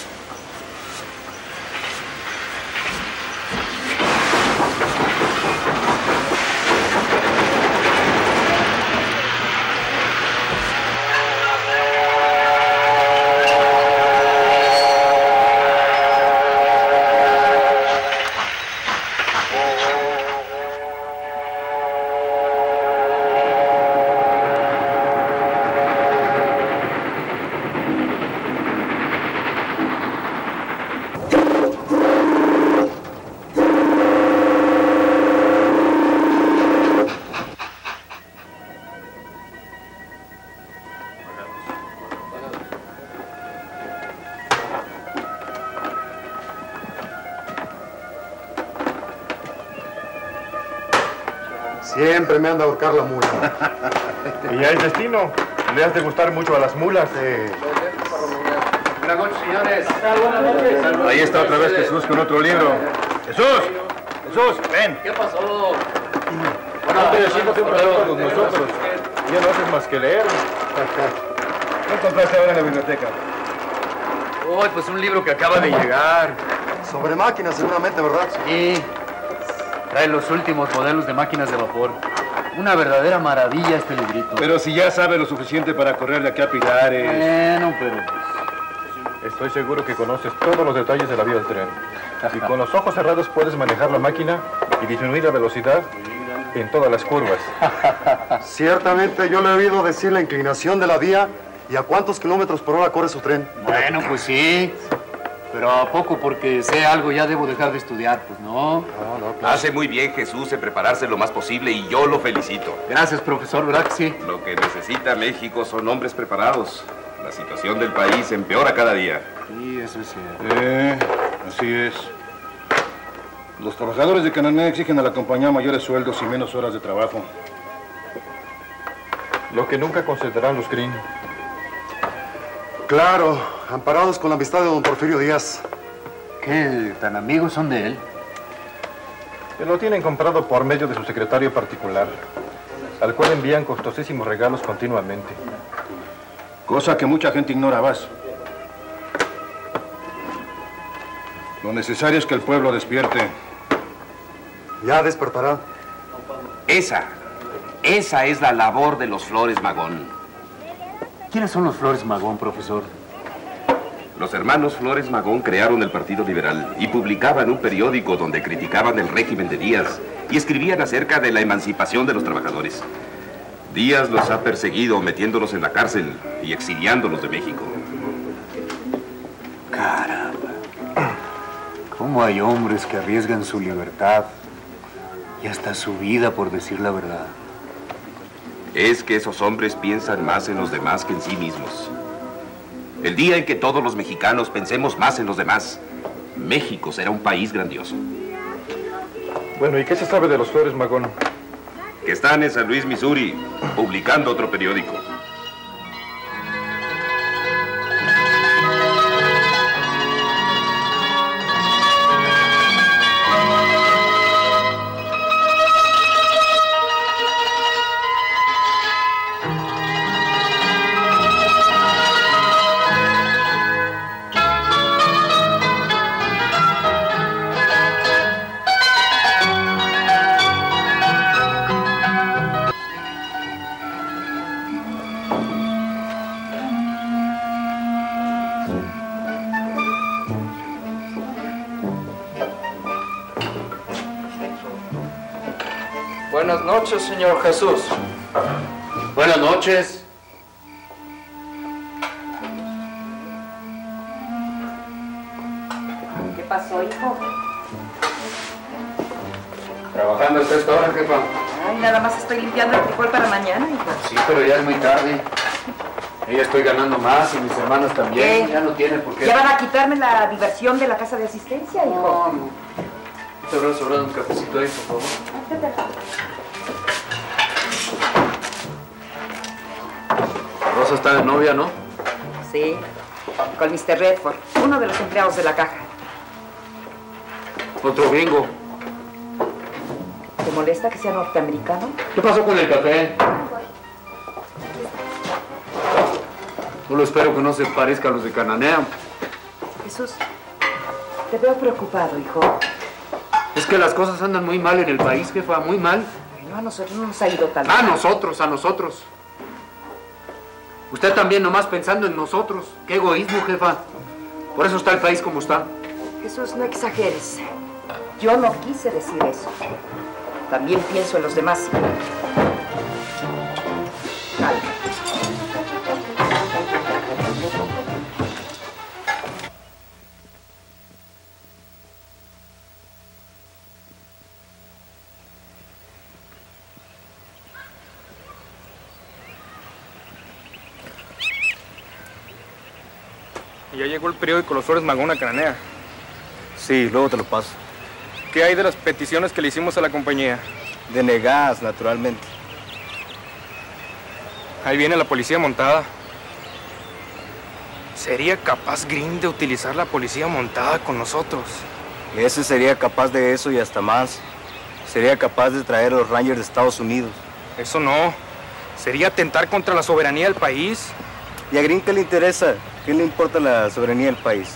Siempre me anda a ahorcar la mula. Y ya es destino. Le has de gustar mucho a las mulas. Eh. Buenas noches, señores. Buenas noches. Ahí está otra vez Jesús con otro libro. ¡Jesús! ¡Jesús! ¡Ven! ¿Qué pasó? Bueno, estoy haciendo siempre con nosotros. Ya no haces más que leer. ¿Qué encontraste ahora en la biblioteca? Uy, pues un libro que acaba de llegar. Sobre máquinas, seguramente, ¿verdad? Sí. Trae los últimos modelos de máquinas de vapor. Una verdadera maravilla este librito. Pero si ya sabe lo suficiente para correr de aquí a Pilares. Bueno, pero... Estoy seguro que conoces todos los detalles de la vía del tren. Y con los ojos cerrados puedes manejar la máquina y disminuir la velocidad en todas las curvas. Ciertamente yo le he oído decir la inclinación de la vía y a cuántos kilómetros por hora corre su tren. Bueno, pues sí. Pero ¿a poco porque sé algo ya debo dejar de estudiar? Pues no. No, no, claro. Hace muy bien Jesús en prepararse lo más posible y yo lo felicito. Gracias, profesor, ¿verdad que sí? Lo que necesita México son hombres preparados. La situación del país empeora cada día. Sí, eso es cierto. Eh, así es. Los trabajadores de Cananea exigen a la compañía mayores sueldos y menos horas de trabajo. Lo que nunca concederán los Green. Claro, amparados con la amistad de don Porfirio Díaz. ¿Qué? ¿Tan amigos son de él? Que lo tienen comprado por medio de su secretario particular, al cual envían costosísimos regalos continuamente. Cosa que mucha gente ignora, Vas. Lo necesario es que el pueblo despierte. Ya despertará. Esa, esa es la labor de los Flores Magón. ¿Quiénes son los Flores Magón, profesor? Los hermanos Flores Magón crearon el Partido Liberal y publicaban un periódico donde criticaban el régimen de Díaz y escribían acerca de la emancipación de los trabajadores. Díaz los ha perseguido metiéndolos en la cárcel y exiliándolos de México. Caramba. ¿Cómo hay hombres que arriesgan su libertad y hasta su vida por decir la verdad? Es que esos hombres piensan más en los demás que en sí mismos. El día en que todos los mexicanos pensemos más en los demás, México será un país grandioso. Bueno, ¿y qué se sabe de los Flores Magón? Que están en San Luis, Missouri, publicando otro periódico. Buenas noches, señor Jesús. Buenas noches. ¿Qué pasó, hijo? ¿Trabajando hasta esta hora, jefa? Ay, nada más estoy limpiando el frijol para mañana, hijo. Sí, pero ya es muy tarde. Yo estoy ganando más y mis hermanos también. ¿Qué? Ya no tienen por qué. ¿Ya van a quitarme la diversión de la casa de asistencia, hijo? No, no. Te habrá sobrado un cafecito ahí, por favor. Rosa está de novia, ¿no? Sí, con mister Redford, uno de los empleados de la caja. Otro gringo. ¿Te molesta que sea norteamericano? ¿Qué pasó con el café? Solo espero que no se parezca a los de Cananea. Jesús, te veo preocupado, hijo. Es que las cosas andan muy mal en el país, jefa, muy mal. No, a nosotros no nos ha ido tan A mal. nosotros, a nosotros. Usted también nomás pensando en nosotros. Qué egoísmo, jefa. Por eso está el país como está. Jesús, no exageres. Yo no quise decir eso. También pienso en los demás. Calma. Ya llegó el periódico Los Flores Magón a Cananea. Sí, luego te lo paso. ¿Qué hay de las peticiones que le hicimos a la compañía? Denegadas, naturalmente. Ahí viene la policía montada. ¿Sería capaz Green de utilizar la policía montada con nosotros? Ese sería capaz de eso y hasta más. Sería capaz de traer a los Rangers de Estados Unidos. Eso no. Sería atentar contra la soberanía del país. ¿Y a Green qué le interesa? ¿Qué le importa la soberanía del país?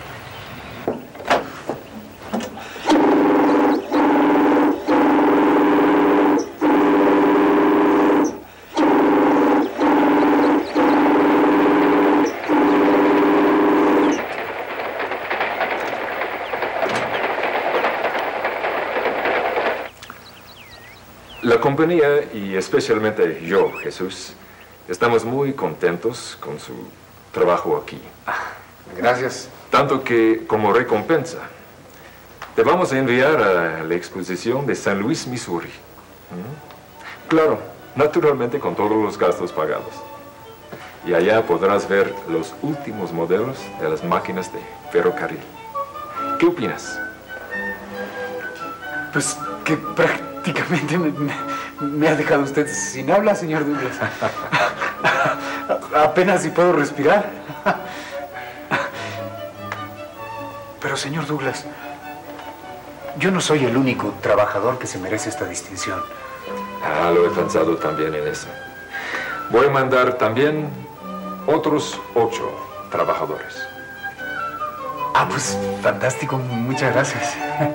La compañía, y especialmente yo, Jesús, estamos muy contentos con su trabajo aquí. Gracias. Tanto que, como recompensa, te vamos a enviar a la exposición de San Luis, Missouri. ¿Mm? Claro, naturalmente con todos los gastos pagados. Y allá podrás ver los últimos modelos de las máquinas de ferrocarril. ¿Qué opinas? Pues que prácticamente me, me, me ha dejado usted sin habla, señor Douglas. Apenas si puedo respirar. Pero, señor Douglas, yo no soy el único trabajador que se merece esta distinción. Ah, lo he pensado también en eso. Voy a mandar también otros ocho trabajadores. Ah, pues fantástico. Muchas gracias.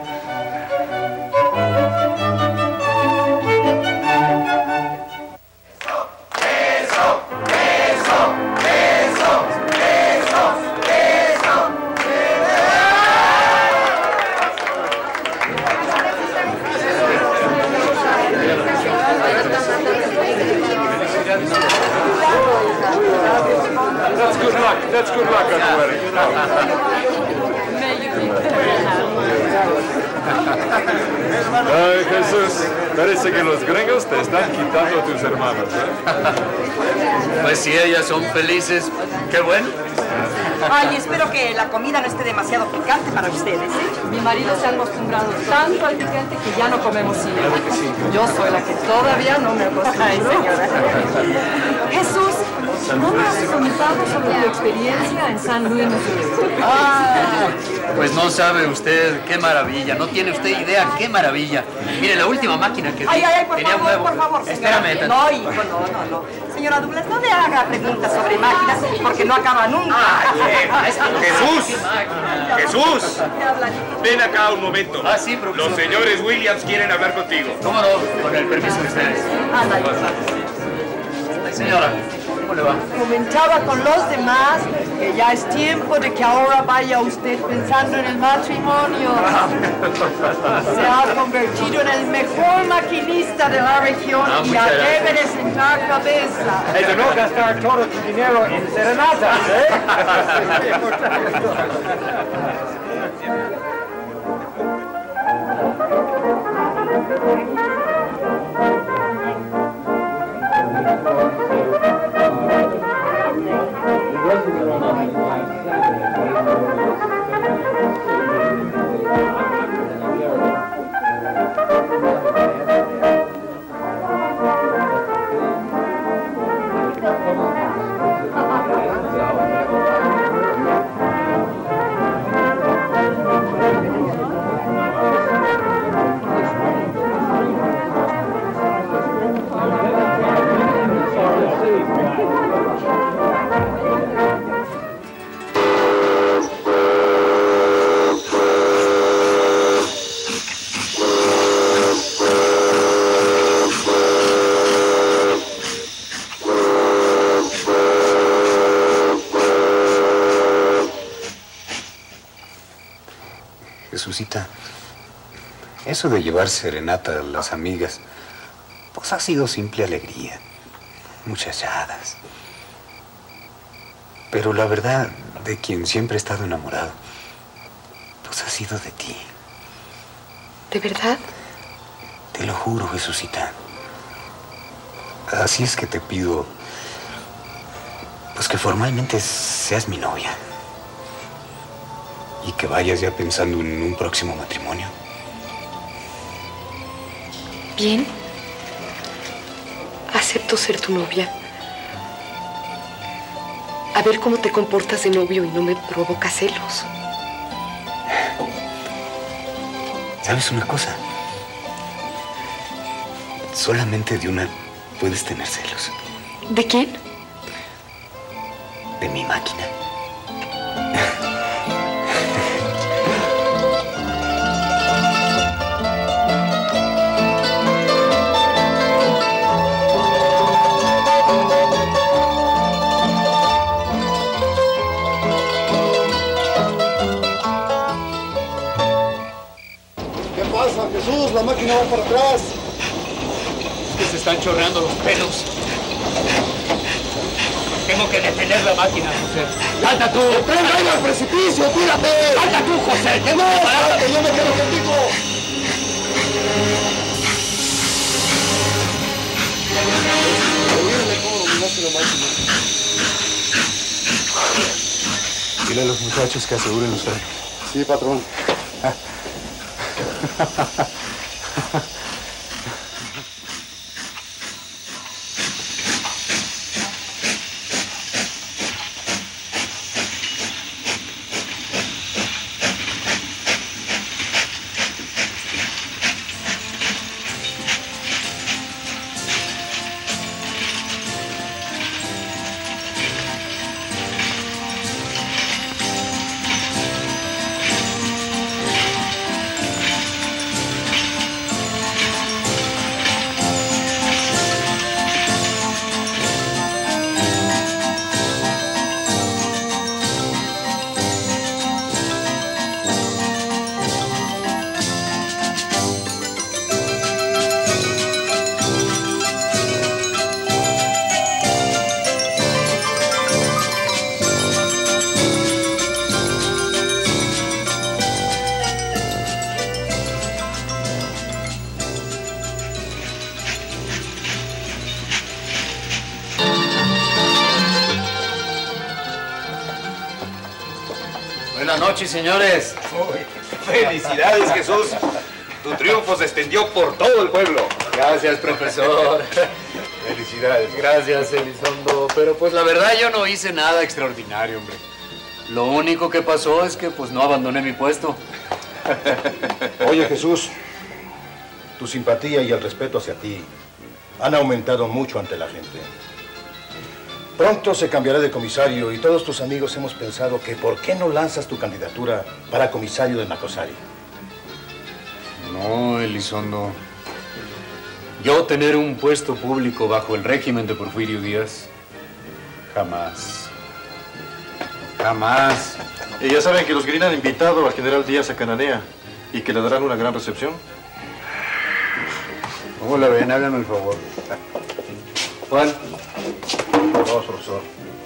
That's good luck. That's good luck at the wedding. Ay, Jesús, parece que los gringos te están quitando a tus hermanos, ¿eh? Pues si ellas son felices, qué bueno. Ay, espero que la comida no esté demasiado picante para ustedes, ¿eh? Mi marido se ha acostumbrado tanto al picante que ya no comemos cine. Yo soy la que todavía no me acostumbro. Ay, señora. Jesús, ¿no me has contado sobre tu experiencia en San Luis, Missouri? Ah, pues no sabe usted qué maravilla, no tiene usted idea qué maravilla. Mire, la última máquina que vi Ay, ay, ay, por tenía favor, huevo. por favor, señora. Espérame. tanto. No, hijo, no, no, no. Señora Douglas, no le haga preguntas sobre máquinas porque no acaba nunca. Ay, es que no Jesús, sabe qué máquina. Jesús, ven acá un momento. Ah, sí, profesor. Los señores Williams quieren hablar contigo. ¿Cómo no? Con el permiso de ustedes. Ándale. Señora, ¿Cómo le va? Comentaba con los demás que ya es tiempo de que ahora vaya usted pensando en el matrimonio. Se ha convertido en el mejor maquinista de la región Ah, y ya muchas gracias. debe de sentar cabeza. Es de no gastar todo tu dinero en serenatas, ¿eh? Jesucita, eso de llevar serenata a las amigas, pues ha sido simple alegría, muchachadas. Pero la verdad, de quien siempre he estado enamorado, pues ha sido de ti. ¿De verdad? Te lo juro, Jesucita. Así es que te pido, pues que formalmente seas mi novia. Y que vayas ya pensando en un próximo matrimonio. Bien. Acepto ser tu novia. A ver cómo te comportas de novio y no me provoca celos. ¿Sabes una cosa? Solamente de una puedes tener celos. ¿De quién? De mi máquina. Jesús, la máquina va para atrás. Es que se están chorreando los pelos. Tengo que detener la máquina, José. ¡Salta tú! ¡El tren va al precipicio! ¡Tírate! ¡Salta tú, José! ¡Que no! ¡Que yo me quedo contigo! Mírale cómo dominaste la máquina. Dile a los muchachos que aseguren los frenos. Sí, patrón. Buenas noches, señores. Felicidades, Jesús. Tu triunfo se extendió por todo el pueblo. Gracias, profesor. Felicidades. Gracias, Elizondo. Pero pues la verdad yo no hice nada extraordinario, hombre. Lo único que pasó es que pues no abandoné mi puesto. Oye, Jesús, tu simpatía y el respeto hacia ti han aumentado mucho ante la gente. Pronto se cambiará de comisario y todos tus amigos hemos pensado que ¿por qué no lanzas tu candidatura para comisario de Nacosari? No, Elizondo. Yo tener un puesto público bajo el régimen de Porfirio Díaz Jamás. Jamás. Y ya saben que los Green han invitado al general Díaz a Cananea y que le darán una gran recepción. ¿Cómo la ven? Háganme el favor. Juan. Vamos, profesor.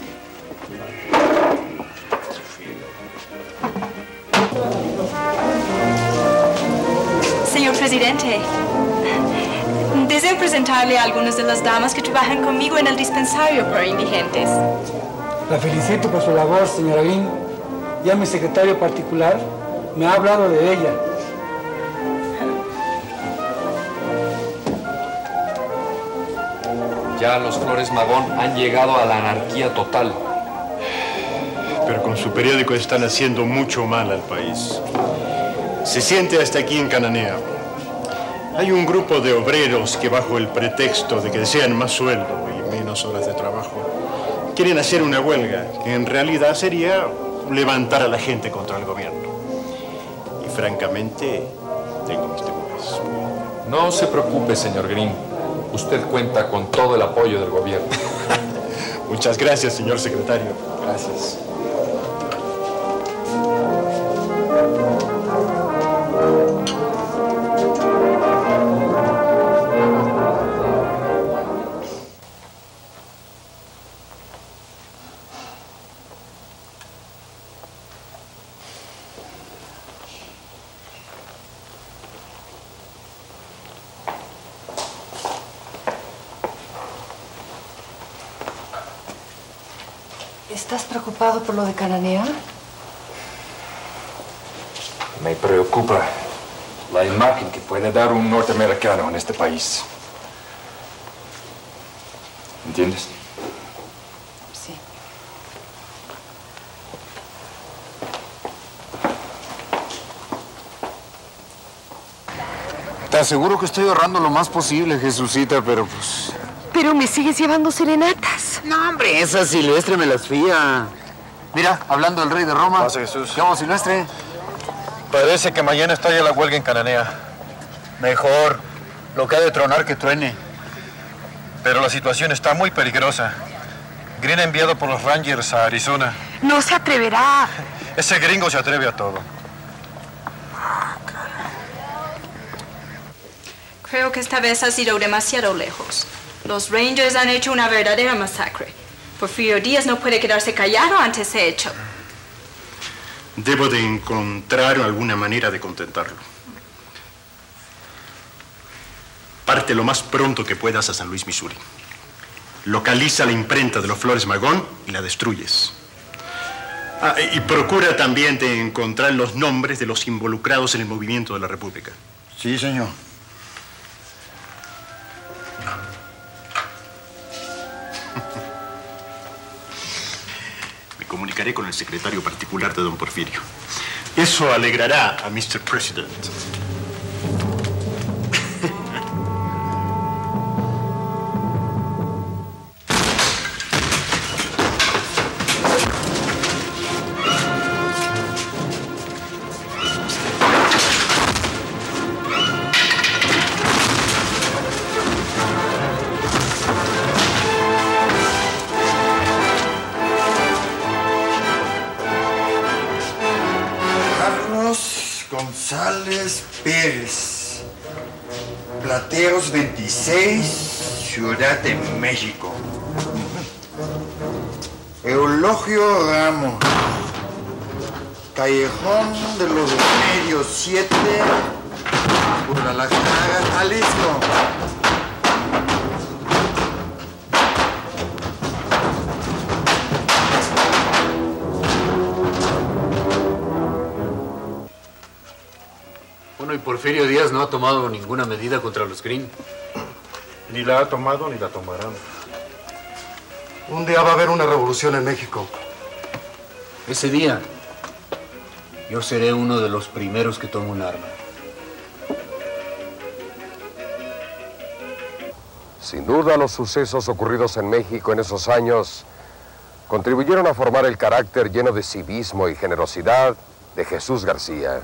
Señor presidente, deseo presentarle a algunas de las damas que trabajan conmigo en el dispensario para indigentes. La felicito por su labor, señora Green. Ya mi secretario particular me ha hablado de ella. Ya los Flores Magón han llegado a la anarquía total. Pero con su periódico están haciendo mucho mal al país. Se siente hasta aquí en Cananea. Hay un grupo de obreros que bajo el pretexto de que desean más sueldo y menos horas de trabajo, quieren hacer una huelga, que en realidad sería levantar a la gente contra el gobierno. Y francamente, tengo mis temores. No se preocupe, señor Green. Usted cuenta con todo el apoyo del gobierno. Muchas gracias, señor secretario. Gracias. ¿Estás preocupado por lo de Cananea? Me preocupa la imagen que puede dar un norteamericano en este país. ¿Entiendes? Sí. Te aseguro que estoy ahorrando lo más posible, Jesucita, pero pues... Pero me sigues llevando serenatas. No, hombre, esa Silvestre me las fía. Mira, hablando del rey de Roma. Pasa, Jesús. ¿Qué vamos, Silvestre? Parece que mañana estalla la huelga en Cananea. Mejor. Lo que ha de tronar que truene. Pero la situación está muy peligrosa. Green ha enviado por los Rangers a Arizona. No se atreverá. Ese gringo se atreve a todo. Creo que esta vez has ido demasiado lejos. Los Rangers han hecho una verdadera masacre. Porfirio Díaz no puede quedarse callado ante ese hecho. Debo de encontrar alguna manera de contentarlo. Parte lo más pronto que puedas a San Luis, Missouri. Localiza la imprenta de los Flores Magón y la destruyes. Ah, y procura también de encontrar los nombres de los involucrados en el movimiento de la República. Sí, señor. Me comunicaré con el secretario particular de don Porfirio. Eso alegrará a mister President. González Pérez, Plateros veintiséis, Ciudad de México. Eulogio Ramos, Callejón de los Remedios siete, Guadalajara, Jalisco. Bueno, y Porfirio Díaz no ha tomado ninguna medida contra los Green. Ni la ha tomado ni la tomarán. Un día va a haber una revolución en México. Ese día, yo seré uno de los primeros que tome un arma. Sin duda, los sucesos ocurridos en México en esos años contribuyeron a formar el carácter lleno de civismo y generosidad de Jesús García.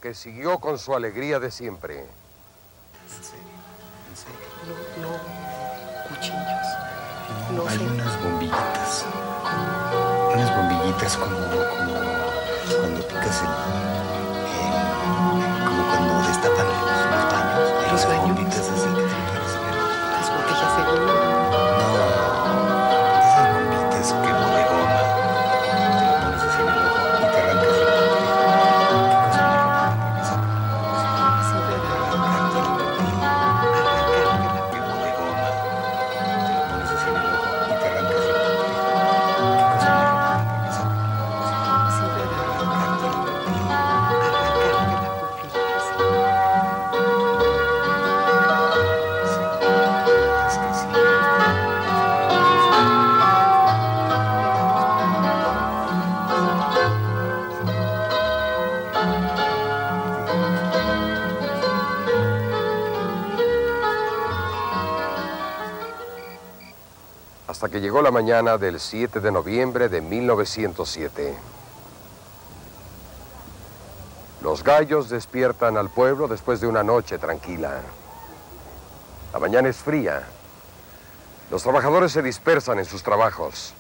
que siguió con su alegría de siempre. ¿En serio? ¿En serio? No, no. Cuchillos. No, No hay sé. unas bombillitas. Unas bombillitas como, como cuando picas el, el- como cuando destapan los, los baños. Hay ¿Los unas baños? bombillitas así que te lo puedes ver. Las botellas de vino. No, esas bombitas que bodegona. Te lo pones así en el ojo y te arrancas el pupil. ¿Qué cosa me arranca? Esa Sí, ¿verdad? arrancarte el pupil. Arrancarte que bodegona. Te lo pones así en el ojo y te arrancas el pupil. ¿Qué cosa me arranca? Esa Sí, ¿verdad? arrancarte el pupil. Arrancarme la pupila. Es que sí. Hasta que llegó la mañana del siete de noviembre de mil novecientos siete. Los gallos despiertan al pueblo después de una noche tranquila. La mañana es fría. Los trabajadores se dispersan en sus trabajos.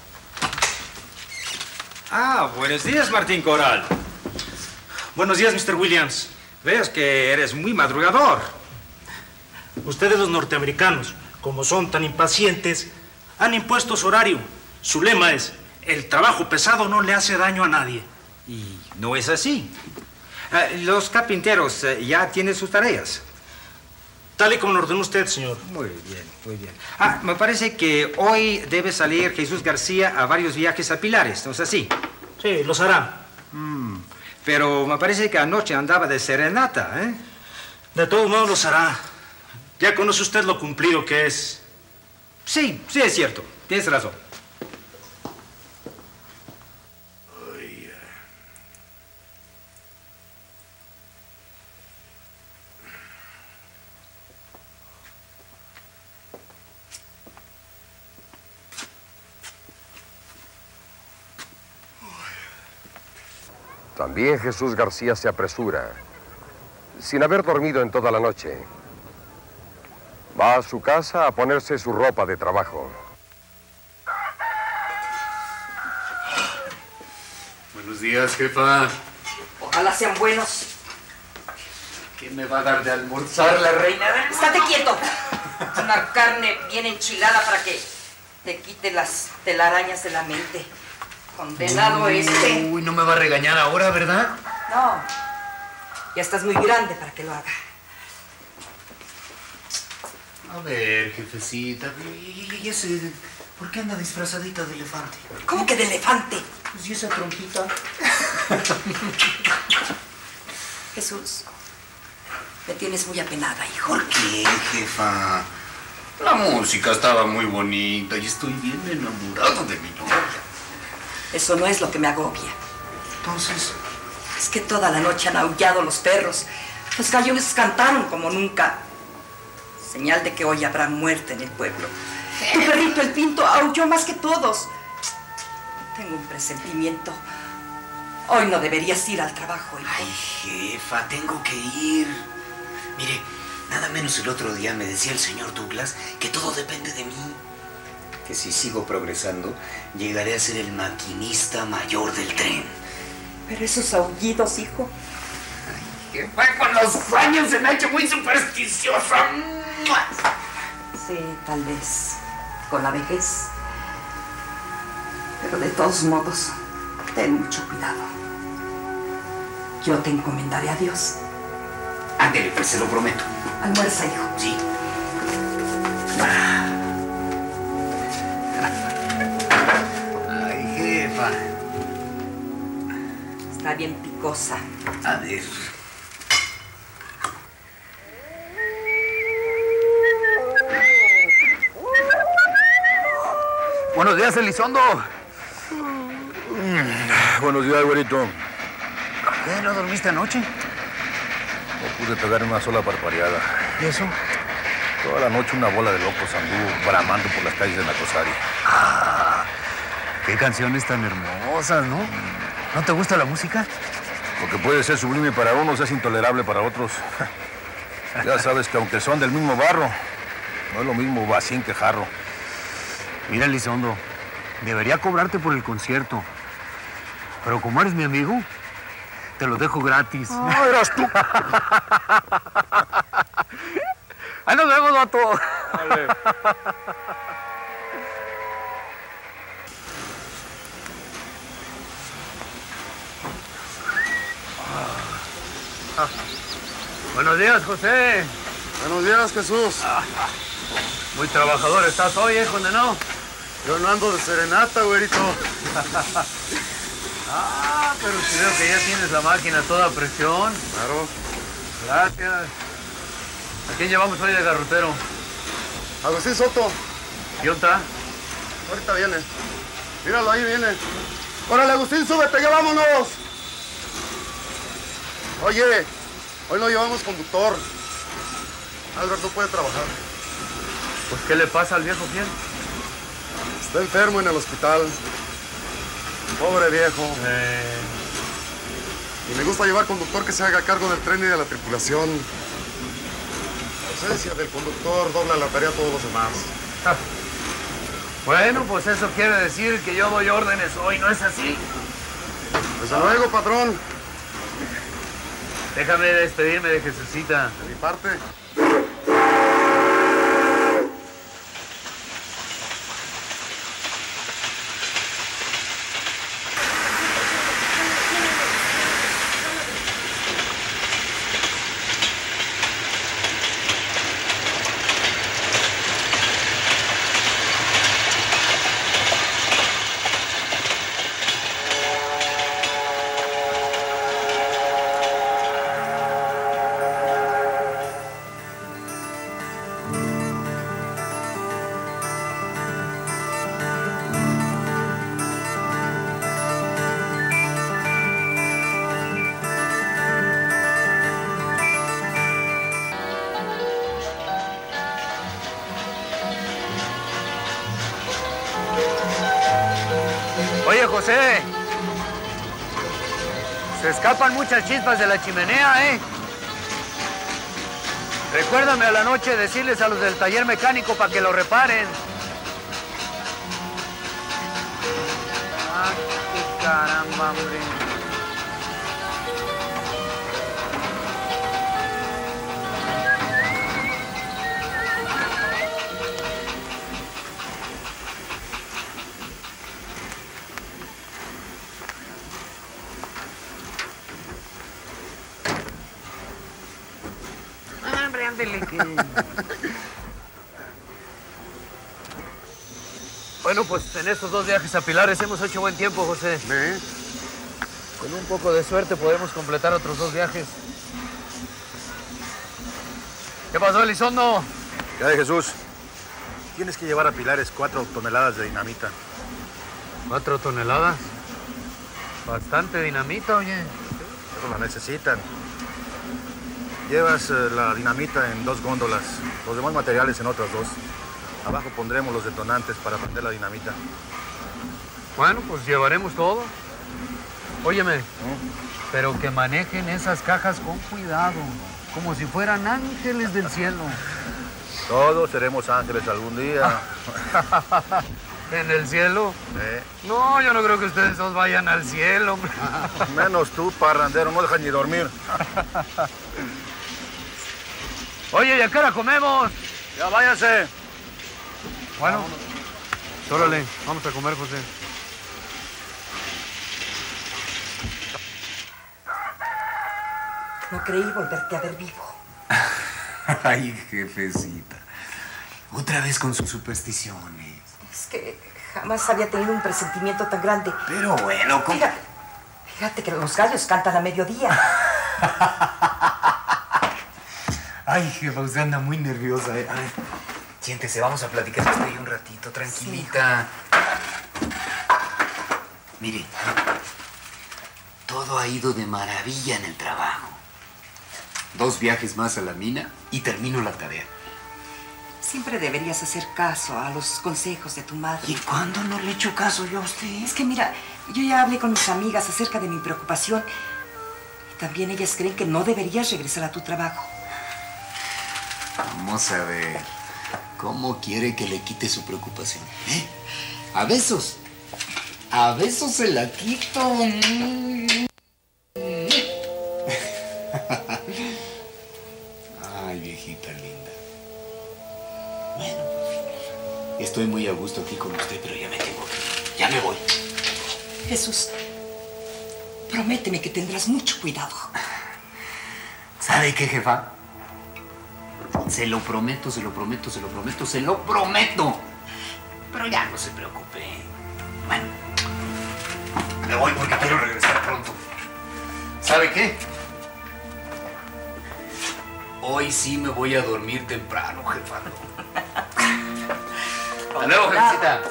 Ah, buenos días, Martín Coral. Buenos días, mister Williams. Veo que eres muy madrugador. Ustedes los norteamericanos, como son tan impacientes, han impuesto su horario. Su lema es, el trabajo pesado no le hace daño a nadie. Y no es así. Ah, los carpinteros eh, ya tienen sus tareas. Tal y como lo ordenó usted, señor. Muy bien, muy bien. Ah, me parece que hoy debe salir Jesús García a varios viajes a Pilares, ¿no es así? Sí, los hará. Mm, pero me parece que anoche andaba de serenata, ¿eh? De todos modos los hará. Ya conoce usted lo cumplido que es. Sí, sí es cierto. Tienes razón. También Jesús García se apresura, sin haber dormido en toda la noche. Va a su casa a ponerse su ropa de trabajo. Buenos días, jefa. Ojalá sean buenos. ¿Qué me va a dar de almorzar la reina? Estate quieto. Una carne bien enchilada para que te quite las telarañas de la mente. Condenado este. Uy, no me va a regañar ahora, ¿verdad? No. Ya estás muy grande para que lo haga. A ver, jefecita, ¿y y ese... ¿Por qué anda disfrazadita de elefante? ¿Cómo que de elefante? Pues, ¿y esa trompita? Jesús, me tienes muy apenada, hijo. ¿Por qué, jefa? La música estaba muy bonita y estoy bien enamorado de mi novia. Eso no es lo que me agobia. Entonces, Es que toda la noche han aullado los perros. Los gallos cantaron como nunca. Señal de que hoy habrá muerte en el pueblo. Tu perrito, el Pinto, aulló más que todos. Tengo un presentimiento. Hoy no deberías ir al trabajo, hijo. ay, jefa, tengo que ir. Mire, nada menos el otro día me decía el señor Douglas que todo depende de mí. Que si sigo progresando, llegaré a ser el maquinista mayor del tren. Pero esos aullidos, hijo. Jefa, con los años se me ha hecho muy supersticiosa. Sí, tal vez. Con la vejez. Pero de todos modos, ten mucho cuidado. Yo te encomendaré a Dios. Ándele, pues se lo prometo. Almuerza, hijo. Sí. Ay, jefa. Está bien picosa. A ver. Buenos días, Elizondo. Buenos días, güerito. ¿Qué? ¿No dormiste anoche? No pude pegar una sola parpareada. ¿Y eso? Toda la noche una bola de locos anduvo bramando por las calles de Nacosari. Ah, qué canciones tan hermosas, ¿no? ¿No te gusta la música? Lo que puede ser sublime para unos es intolerable para otros. Ya sabes que aunque son del mismo barro, no es lo mismo vacín que jarro. Mira, Elizondo, debería cobrarte por el concierto. Pero como eres mi amigo, te lo dejo gratis. ¡Ah, eras tú! ¡Ahí nos vemos, vato! Vale. Ah. Buenos días, José. Buenos días, Jesús. Ah. Muy trabajador estás hoy, ¿eh, condenado? Yo no ando de serenata, güerito. Ah, pero si veo que ya tienes la máquina a toda presión. Claro. Gracias. ¿A quién llevamos hoy de garrotero? Agustín Soto. ¿Y dónde está? Ahorita viene. Míralo, ahí viene. Órale, Agustín, súbete, ya vámonos. Oye, hoy no llevamos conductor. Albert no puede trabajar. Pues, ¿qué le pasa al viejo fiel? Está enfermo en el hospital. Pobre viejo. Eh... Y me gusta llevar conductor que se haga cargo del tren y de la tripulación. La ausencia del conductor dobla la tarea a todos los demás. Ah. Bueno, pues eso quiere decir que yo doy órdenes hoy, ¿no es así? Desde luego, patrón. Déjame despedirme de Jesucita. De mi parte. Oye, José, se escapan muchas chispas de la chimenea, ¿eh? Recuérdame a la noche decirles a los del taller mecánico para que lo reparen. Ah, qué caramba, hombre. Bueno, pues en estos dos viajes a Pilares hemos hecho buen tiempo, José. ¿Sí? Con un poco de suerte podemos completar otros dos viajes. ¿Qué pasó, Elizondo? Ya de Jesús. Tienes que llevar a Pilares cuatro toneladas de dinamita. ¿Cuatro toneladas? Bastante dinamita, oye. Pero la necesitan. Llevas eh, la dinamita en dos góndolas, los demás materiales en otras dos. Abajo pondremos los detonantes para prender la dinamita. Bueno, pues llevaremos todo. Óyeme, ¿Mm? pero que manejen esas cajas con cuidado, como si fueran ángeles del cielo. Todos seremos ángeles algún día. ¿En el cielo? ¿Eh? No, yo no creo que ustedes dos vayan al cielo, hombre. Menos tú, parrandero, no dejas ni dormir. Oye, ¿y a qué hora comemos? Ya váyase. Bueno, órale, vamos a comer, José. No creí volverte a ver vivo. Ay, jefecita. Otra vez con sus supersticiones. Es que jamás había tenido un presentimiento tan grande. Pero bueno, ¿cómo? Fíjate, fíjate que los gallos cantan a mediodía. Ay, jefa, usted anda muy nerviosa, ¿eh? A ver, siéntese, vamos a platicar esto ahí un ratito, tranquilita. Sí. Mire, todo ha ido de maravilla en el trabajo. Dos viajes más a la mina y termino la tarea. Siempre deberías hacer caso a los consejos de tu madre. ¿Y cuándo no le he hecho caso yo a usted? Es que mira, yo ya hablé con mis amigas acerca de mi preocupación también ellas creen que no deberías regresar a tu trabajo. Vamos a ver. ¿Cómo quiere que le quite su preocupación? ¿Eh? A besos. A besos se la quito. Ay, viejita linda. Bueno, estoy muy a gusto aquí con usted, pero ya me tengo que ir. Ya me voy. Jesús, prométeme que tendrás mucho cuidado. ¿Sabe qué, jefa? Se lo prometo, se lo prometo, se lo prometo, se lo prometo. Pero ya no se preocupe. Bueno, me voy porque quiero regresar pronto. ¿Sabe qué? Hoy sí me voy a dormir temprano, jefa. Hasta luego, jefecita.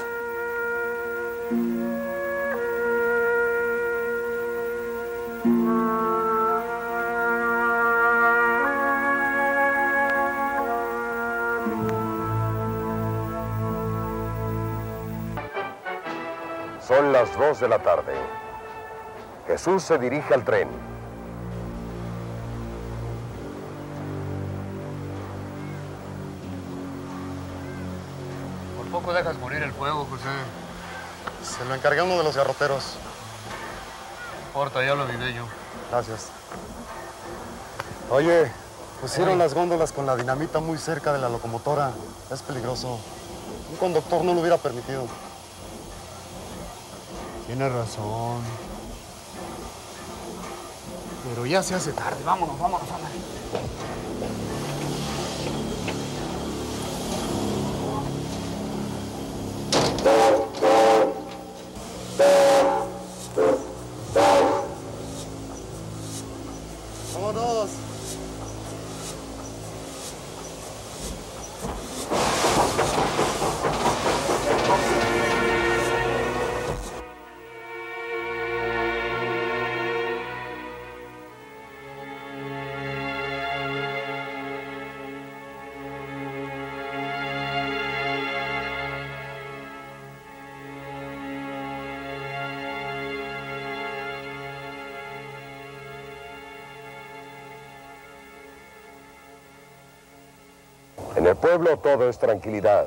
Son las dos de la tarde. Jesús se dirige al tren. Por poco dejas morir el fuego, José. Se lo encargué a uno de los garroteros. No importa, ya lo avivé yo. Gracias. Oye, pusieron las góndolas con la dinamita muy cerca de la locomotora. Es peligroso. Un conductor no lo hubiera permitido. Tienes razón. Pero ya se hace tarde. Vámonos, vámonos, vámonos. Vámonos. En el pueblo todo es tranquilidad.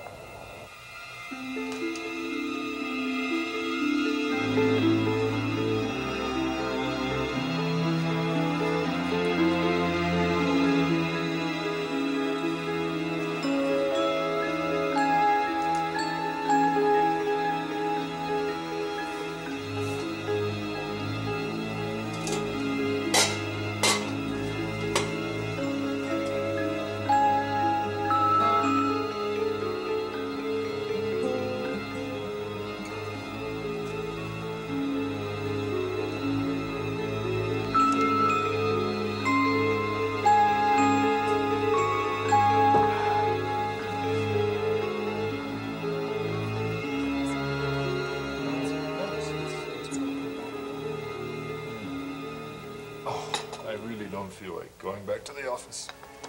I really don't feel like going back to the office.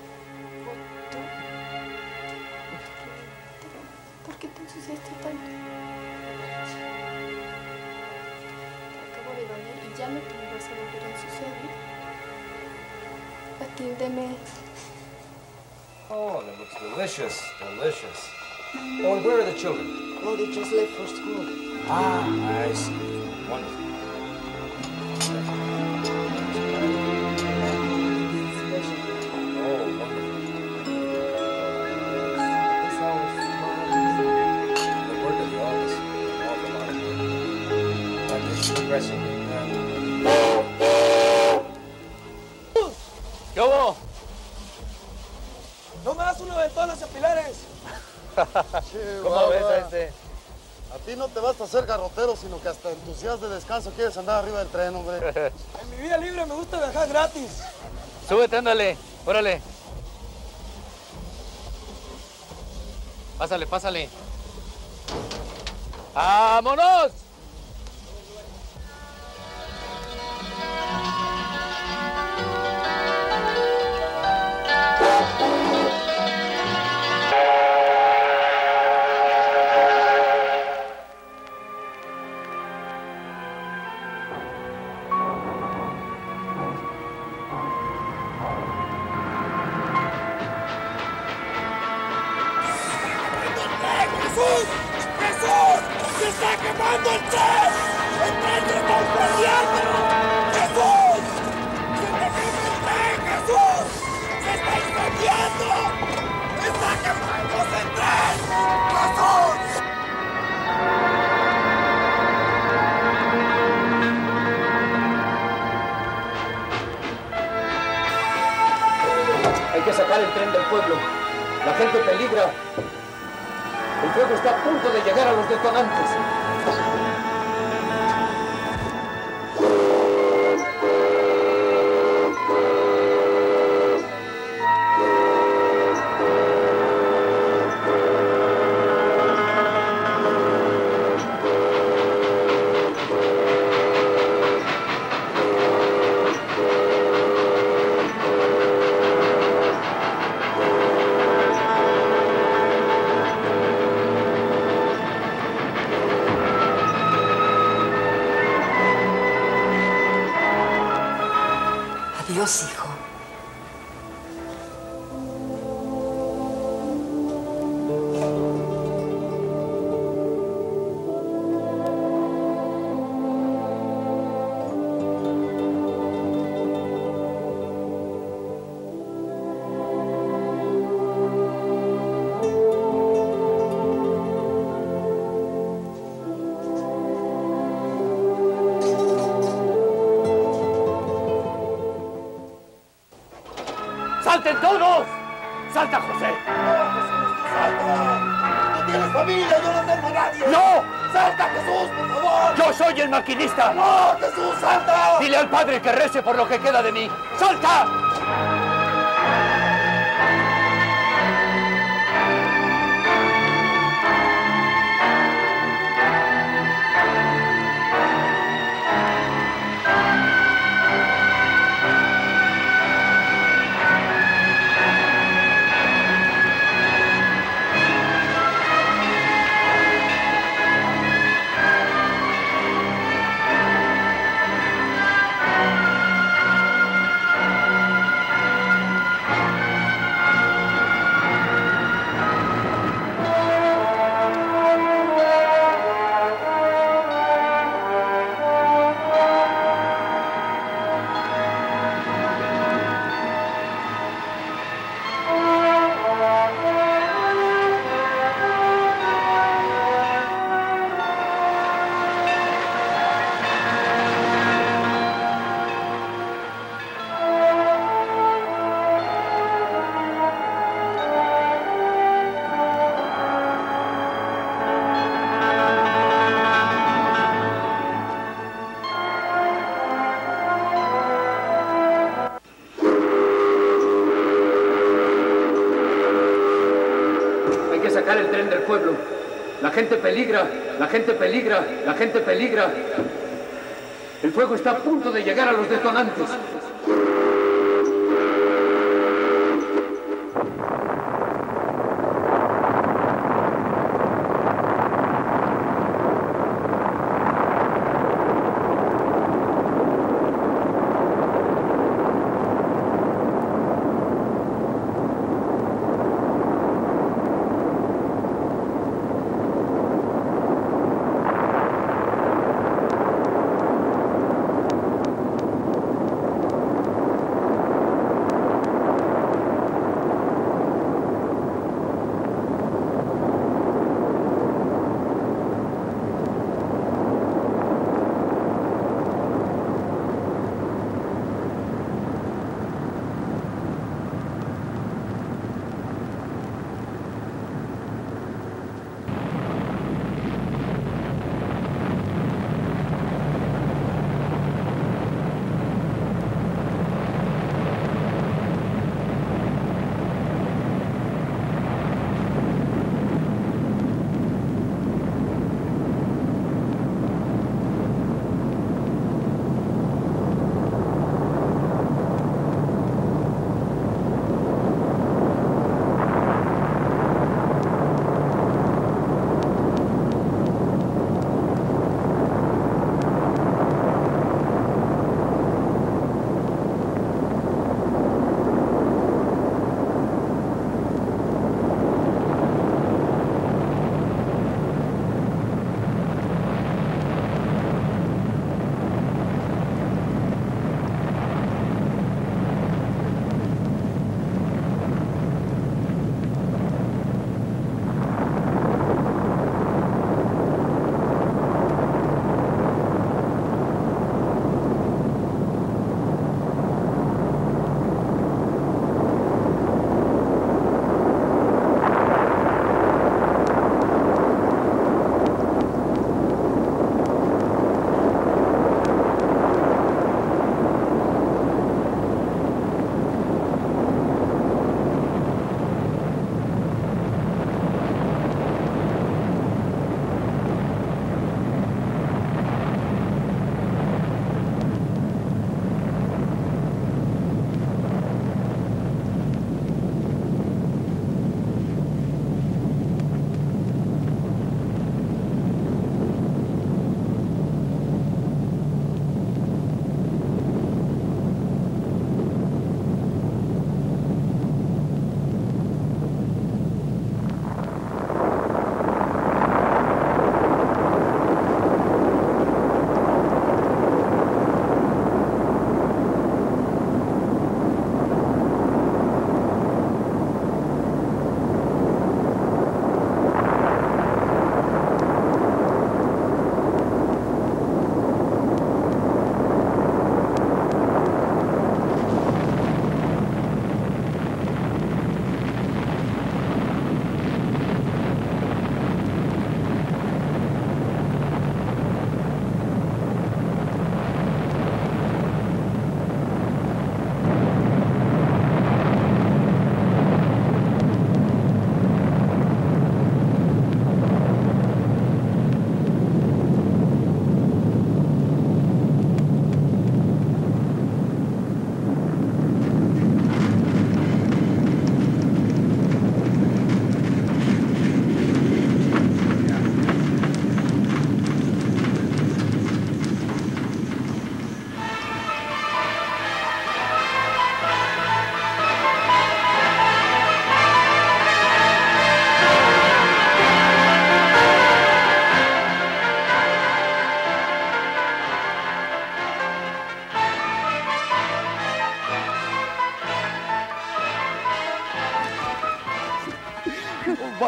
¿Por qué te ensuciaste tanto? Acabo de bañar y ya no te me vas a volver a ensuciar, ¿eh? Atiéndeme. Oh, that looks delicious, delicious. Oh, and where are the children? Oh, they just left for school. Ah, I see. Wonderful. Oh, wonderful. This house, the work of the office, an awful lot of work. But it's progressing. ¿Qué hubo? ¿No me das una ventana hacia Pilares? ¿Cómo ves a este? A ti no te basta ser garrotero, sino que hasta en tus días de descanso quieres andar arriba del tren, hombre. En mi vida libre me gusta viajar gratis. Súbete, ándale, órale. Pásale, pásale. ¡Vámonos! está quemando el tren! ¡El tren se está incendiando! ¡Jesús! ¡Se te quema el tren, Jesús! ¡Se está incendiando! ¡Está quemándose el tren! ¡Jesús! Hay que sacar el tren del pueblo. La gente peligra. El fuego está a punto de llegar a los detonantes. Adiós, hijo. ¡Salten todos! ¡Salta, José! ¡No, Jesús, no salta! ¡No tienes familia! ¡Yo no tengo a nadie! ¡No! ¡Salta, Jesús, por favor! ¡Yo soy el maquinista! ¡No, Jesús, salta! Dile al padre que rece por lo que queda de mí. ¡Salta! Sacar el tren del pueblo. La gente peligra, la gente peligra, la gente peligra. El fuego está a punto de llegar a los detonantes.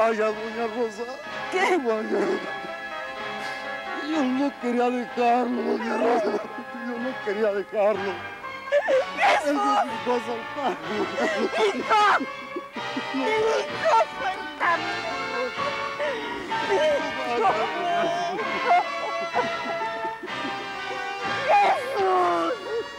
vayas, doña Rosa. ¿Qué? Vaya. Yo no quería dejarlo, doña Rosa. Yo no quería dejarlo. ¡Jesús! Él me a soltar. ¡Hijo! ¡Hijo, suéltame! ¡Hijo! ¡Jesús!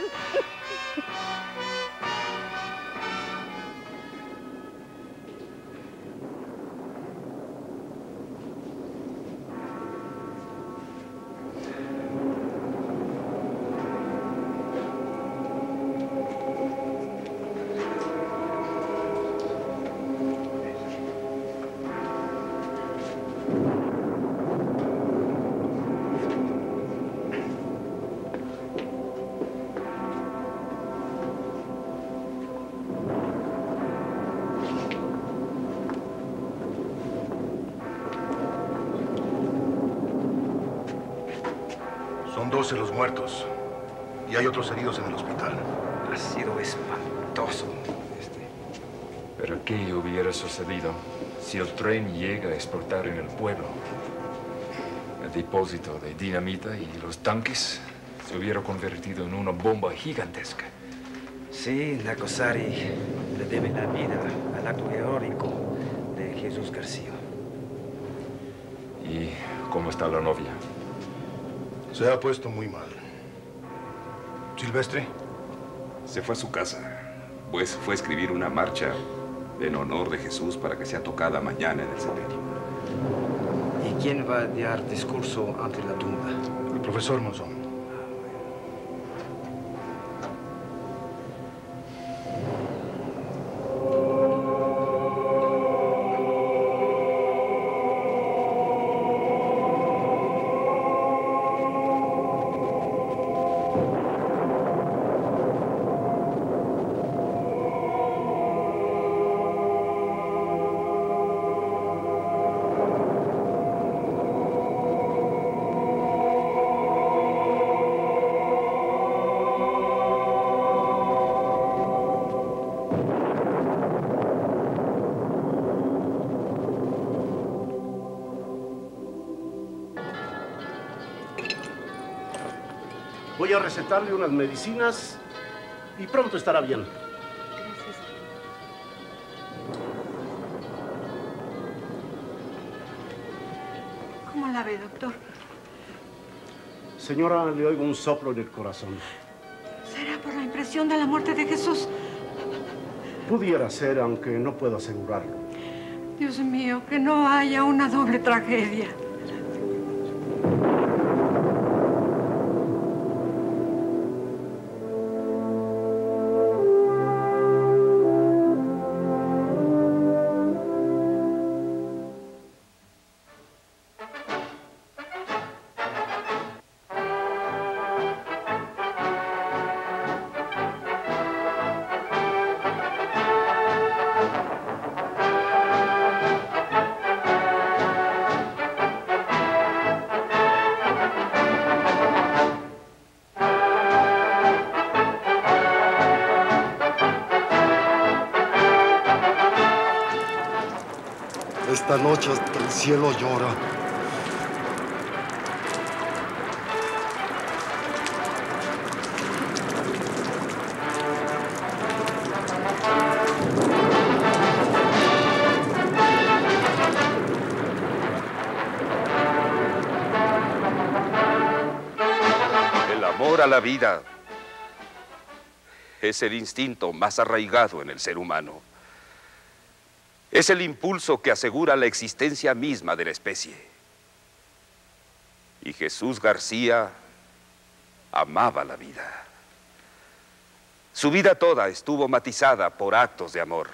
Son doce los muertos y hay otros heridos en el hospital. Ha sido espantoso. Este. ¿Pero qué hubiera sucedido si el tren llega a explotar en el pueblo? El depósito de dinamita y los tanques se hubiera convertido en una bomba gigantesca. Sí, Nacosari le debe la vida al acto heroico de Jesús García. ¿Y cómo está la novia? Se ha puesto muy mal. ¿Silvestre? Se fue a su casa, pues fue a escribir una marcha en honor de Jesús para que sea tocada mañana en el sepelio. ¿Y quién va a dar discurso ante la tumba? El profesor Monzón. Voy a recetarle unas medicinas y pronto estará bien. Gracias. ¿Cómo la ve, doctor? Señora, le oigo un soplo en el corazón. ¿Será por la impresión de la muerte de Jesús? Pudiera ser, aunque no puedo asegurarlo. Dios mío, que no haya una doble tragedia. Esta noche hasta el cielo llora. El amor a la vida es el instinto más arraigado en el ser humano. Es el impulso que asegura la existencia misma de la especie. Y Jesús García amaba la vida. Su vida toda estuvo matizada por actos de amor.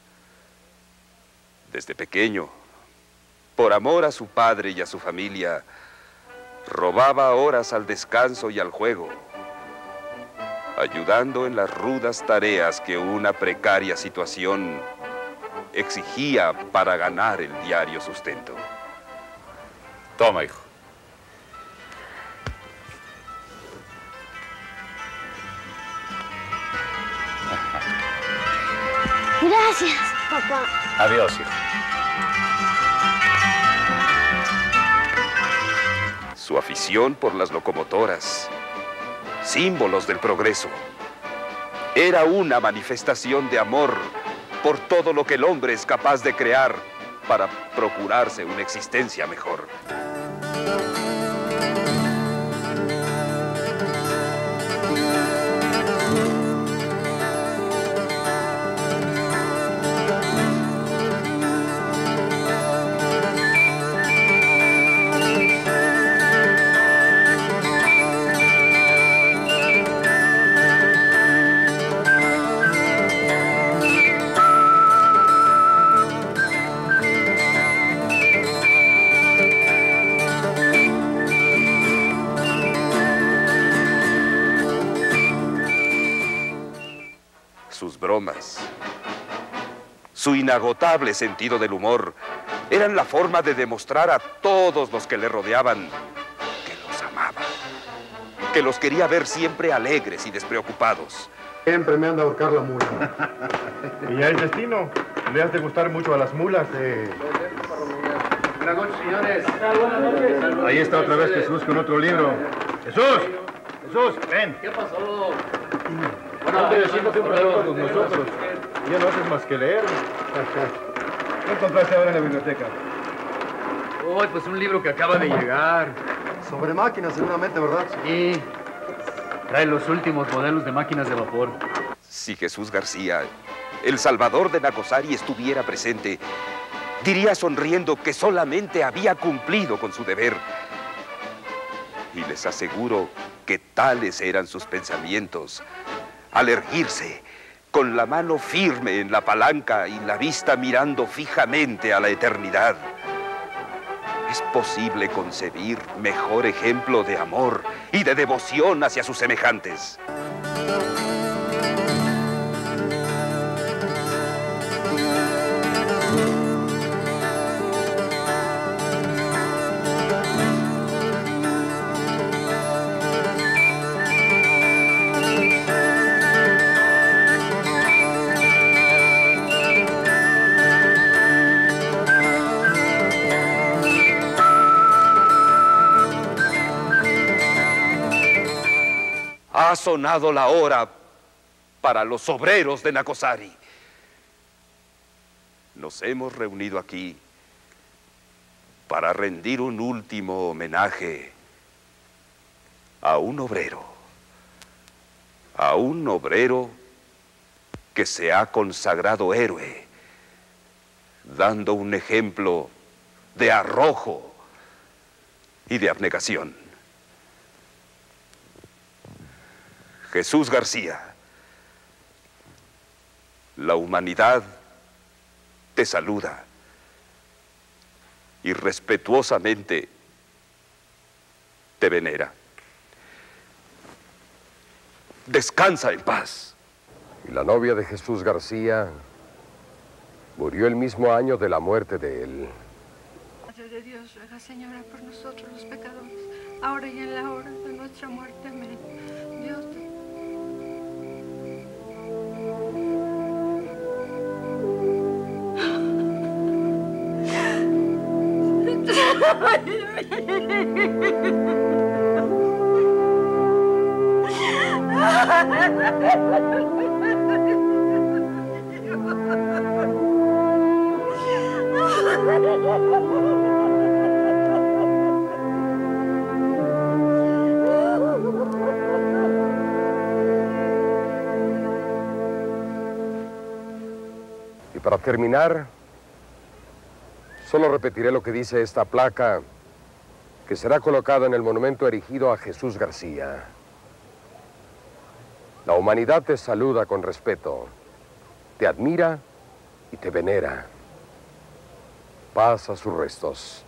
Desde pequeño, por amor a su padre y a su familia, robaba horas al descanso y al juego, ayudando en las rudas tareas que una precaria situación exigía para ganar el diario sustento. Toma, hijo. Gracias, papá. Adiós, hijo. Su afición por las locomotoras, símbolos del progreso, era una manifestación de amor por todo lo que el hombre es capaz de crear para procurarse una existencia mejor. Sus bromas, su inagotable sentido del humor, eran la forma de demostrar a todos los que le rodeaban que los amaba, que los quería ver siempre alegres y despreocupados. Siempre me anda a ahorcar la mula. Y ya el destino, le has de gustar mucho a las mulas de... Buenas noches, señores. Buenas noches. Ahí está otra vez Jesús con otro libro. ¡Jesús! ¡Jesús, ven! ¿Qué pasó? Bueno, antes siéntate un rato con nosotros. Ya no haces más que leer. ¿Qué encontraste ahora en la biblioteca? Uy, pues un libro que acaba de llegar. Sobre máquinas, seguramente, ¿verdad? Sí. Trae los últimos modelos de máquinas de vapor. Si Jesús García, el salvador de Nacosari, estuviera presente, diría sonriendo que solamente había cumplido con su deber. Y les aseguro que tales eran sus pensamientos al erguirse, con la mano firme en la palanca y la vista mirando fijamente a la eternidad. ¿Es posible concebir mejor ejemplo de amor y de devoción hacia sus semejantes? Ha sonado la hora para los obreros de Nacosari. Nos hemos reunido aquí para rendir un último homenaje a un obrero, a un obrero que se ha consagrado héroe, dando un ejemplo de arrojo y de abnegación. Jesús García, la humanidad te saluda y respetuosamente te venera. Descansa en paz. Y la novia de Jesús García murió el mismo año de la muerte de él. Madre de Dios, ruega, Señora, por nosotros los pecadores, ahora y en la hora de nuestra muerte. Amén. Dios te... Y para terminar, solo repetiré lo que dice esta placa que será colocada en el monumento erigido a Jesús García. La humanidad te saluda con respeto, te admira y te venera. Paz a sus restos.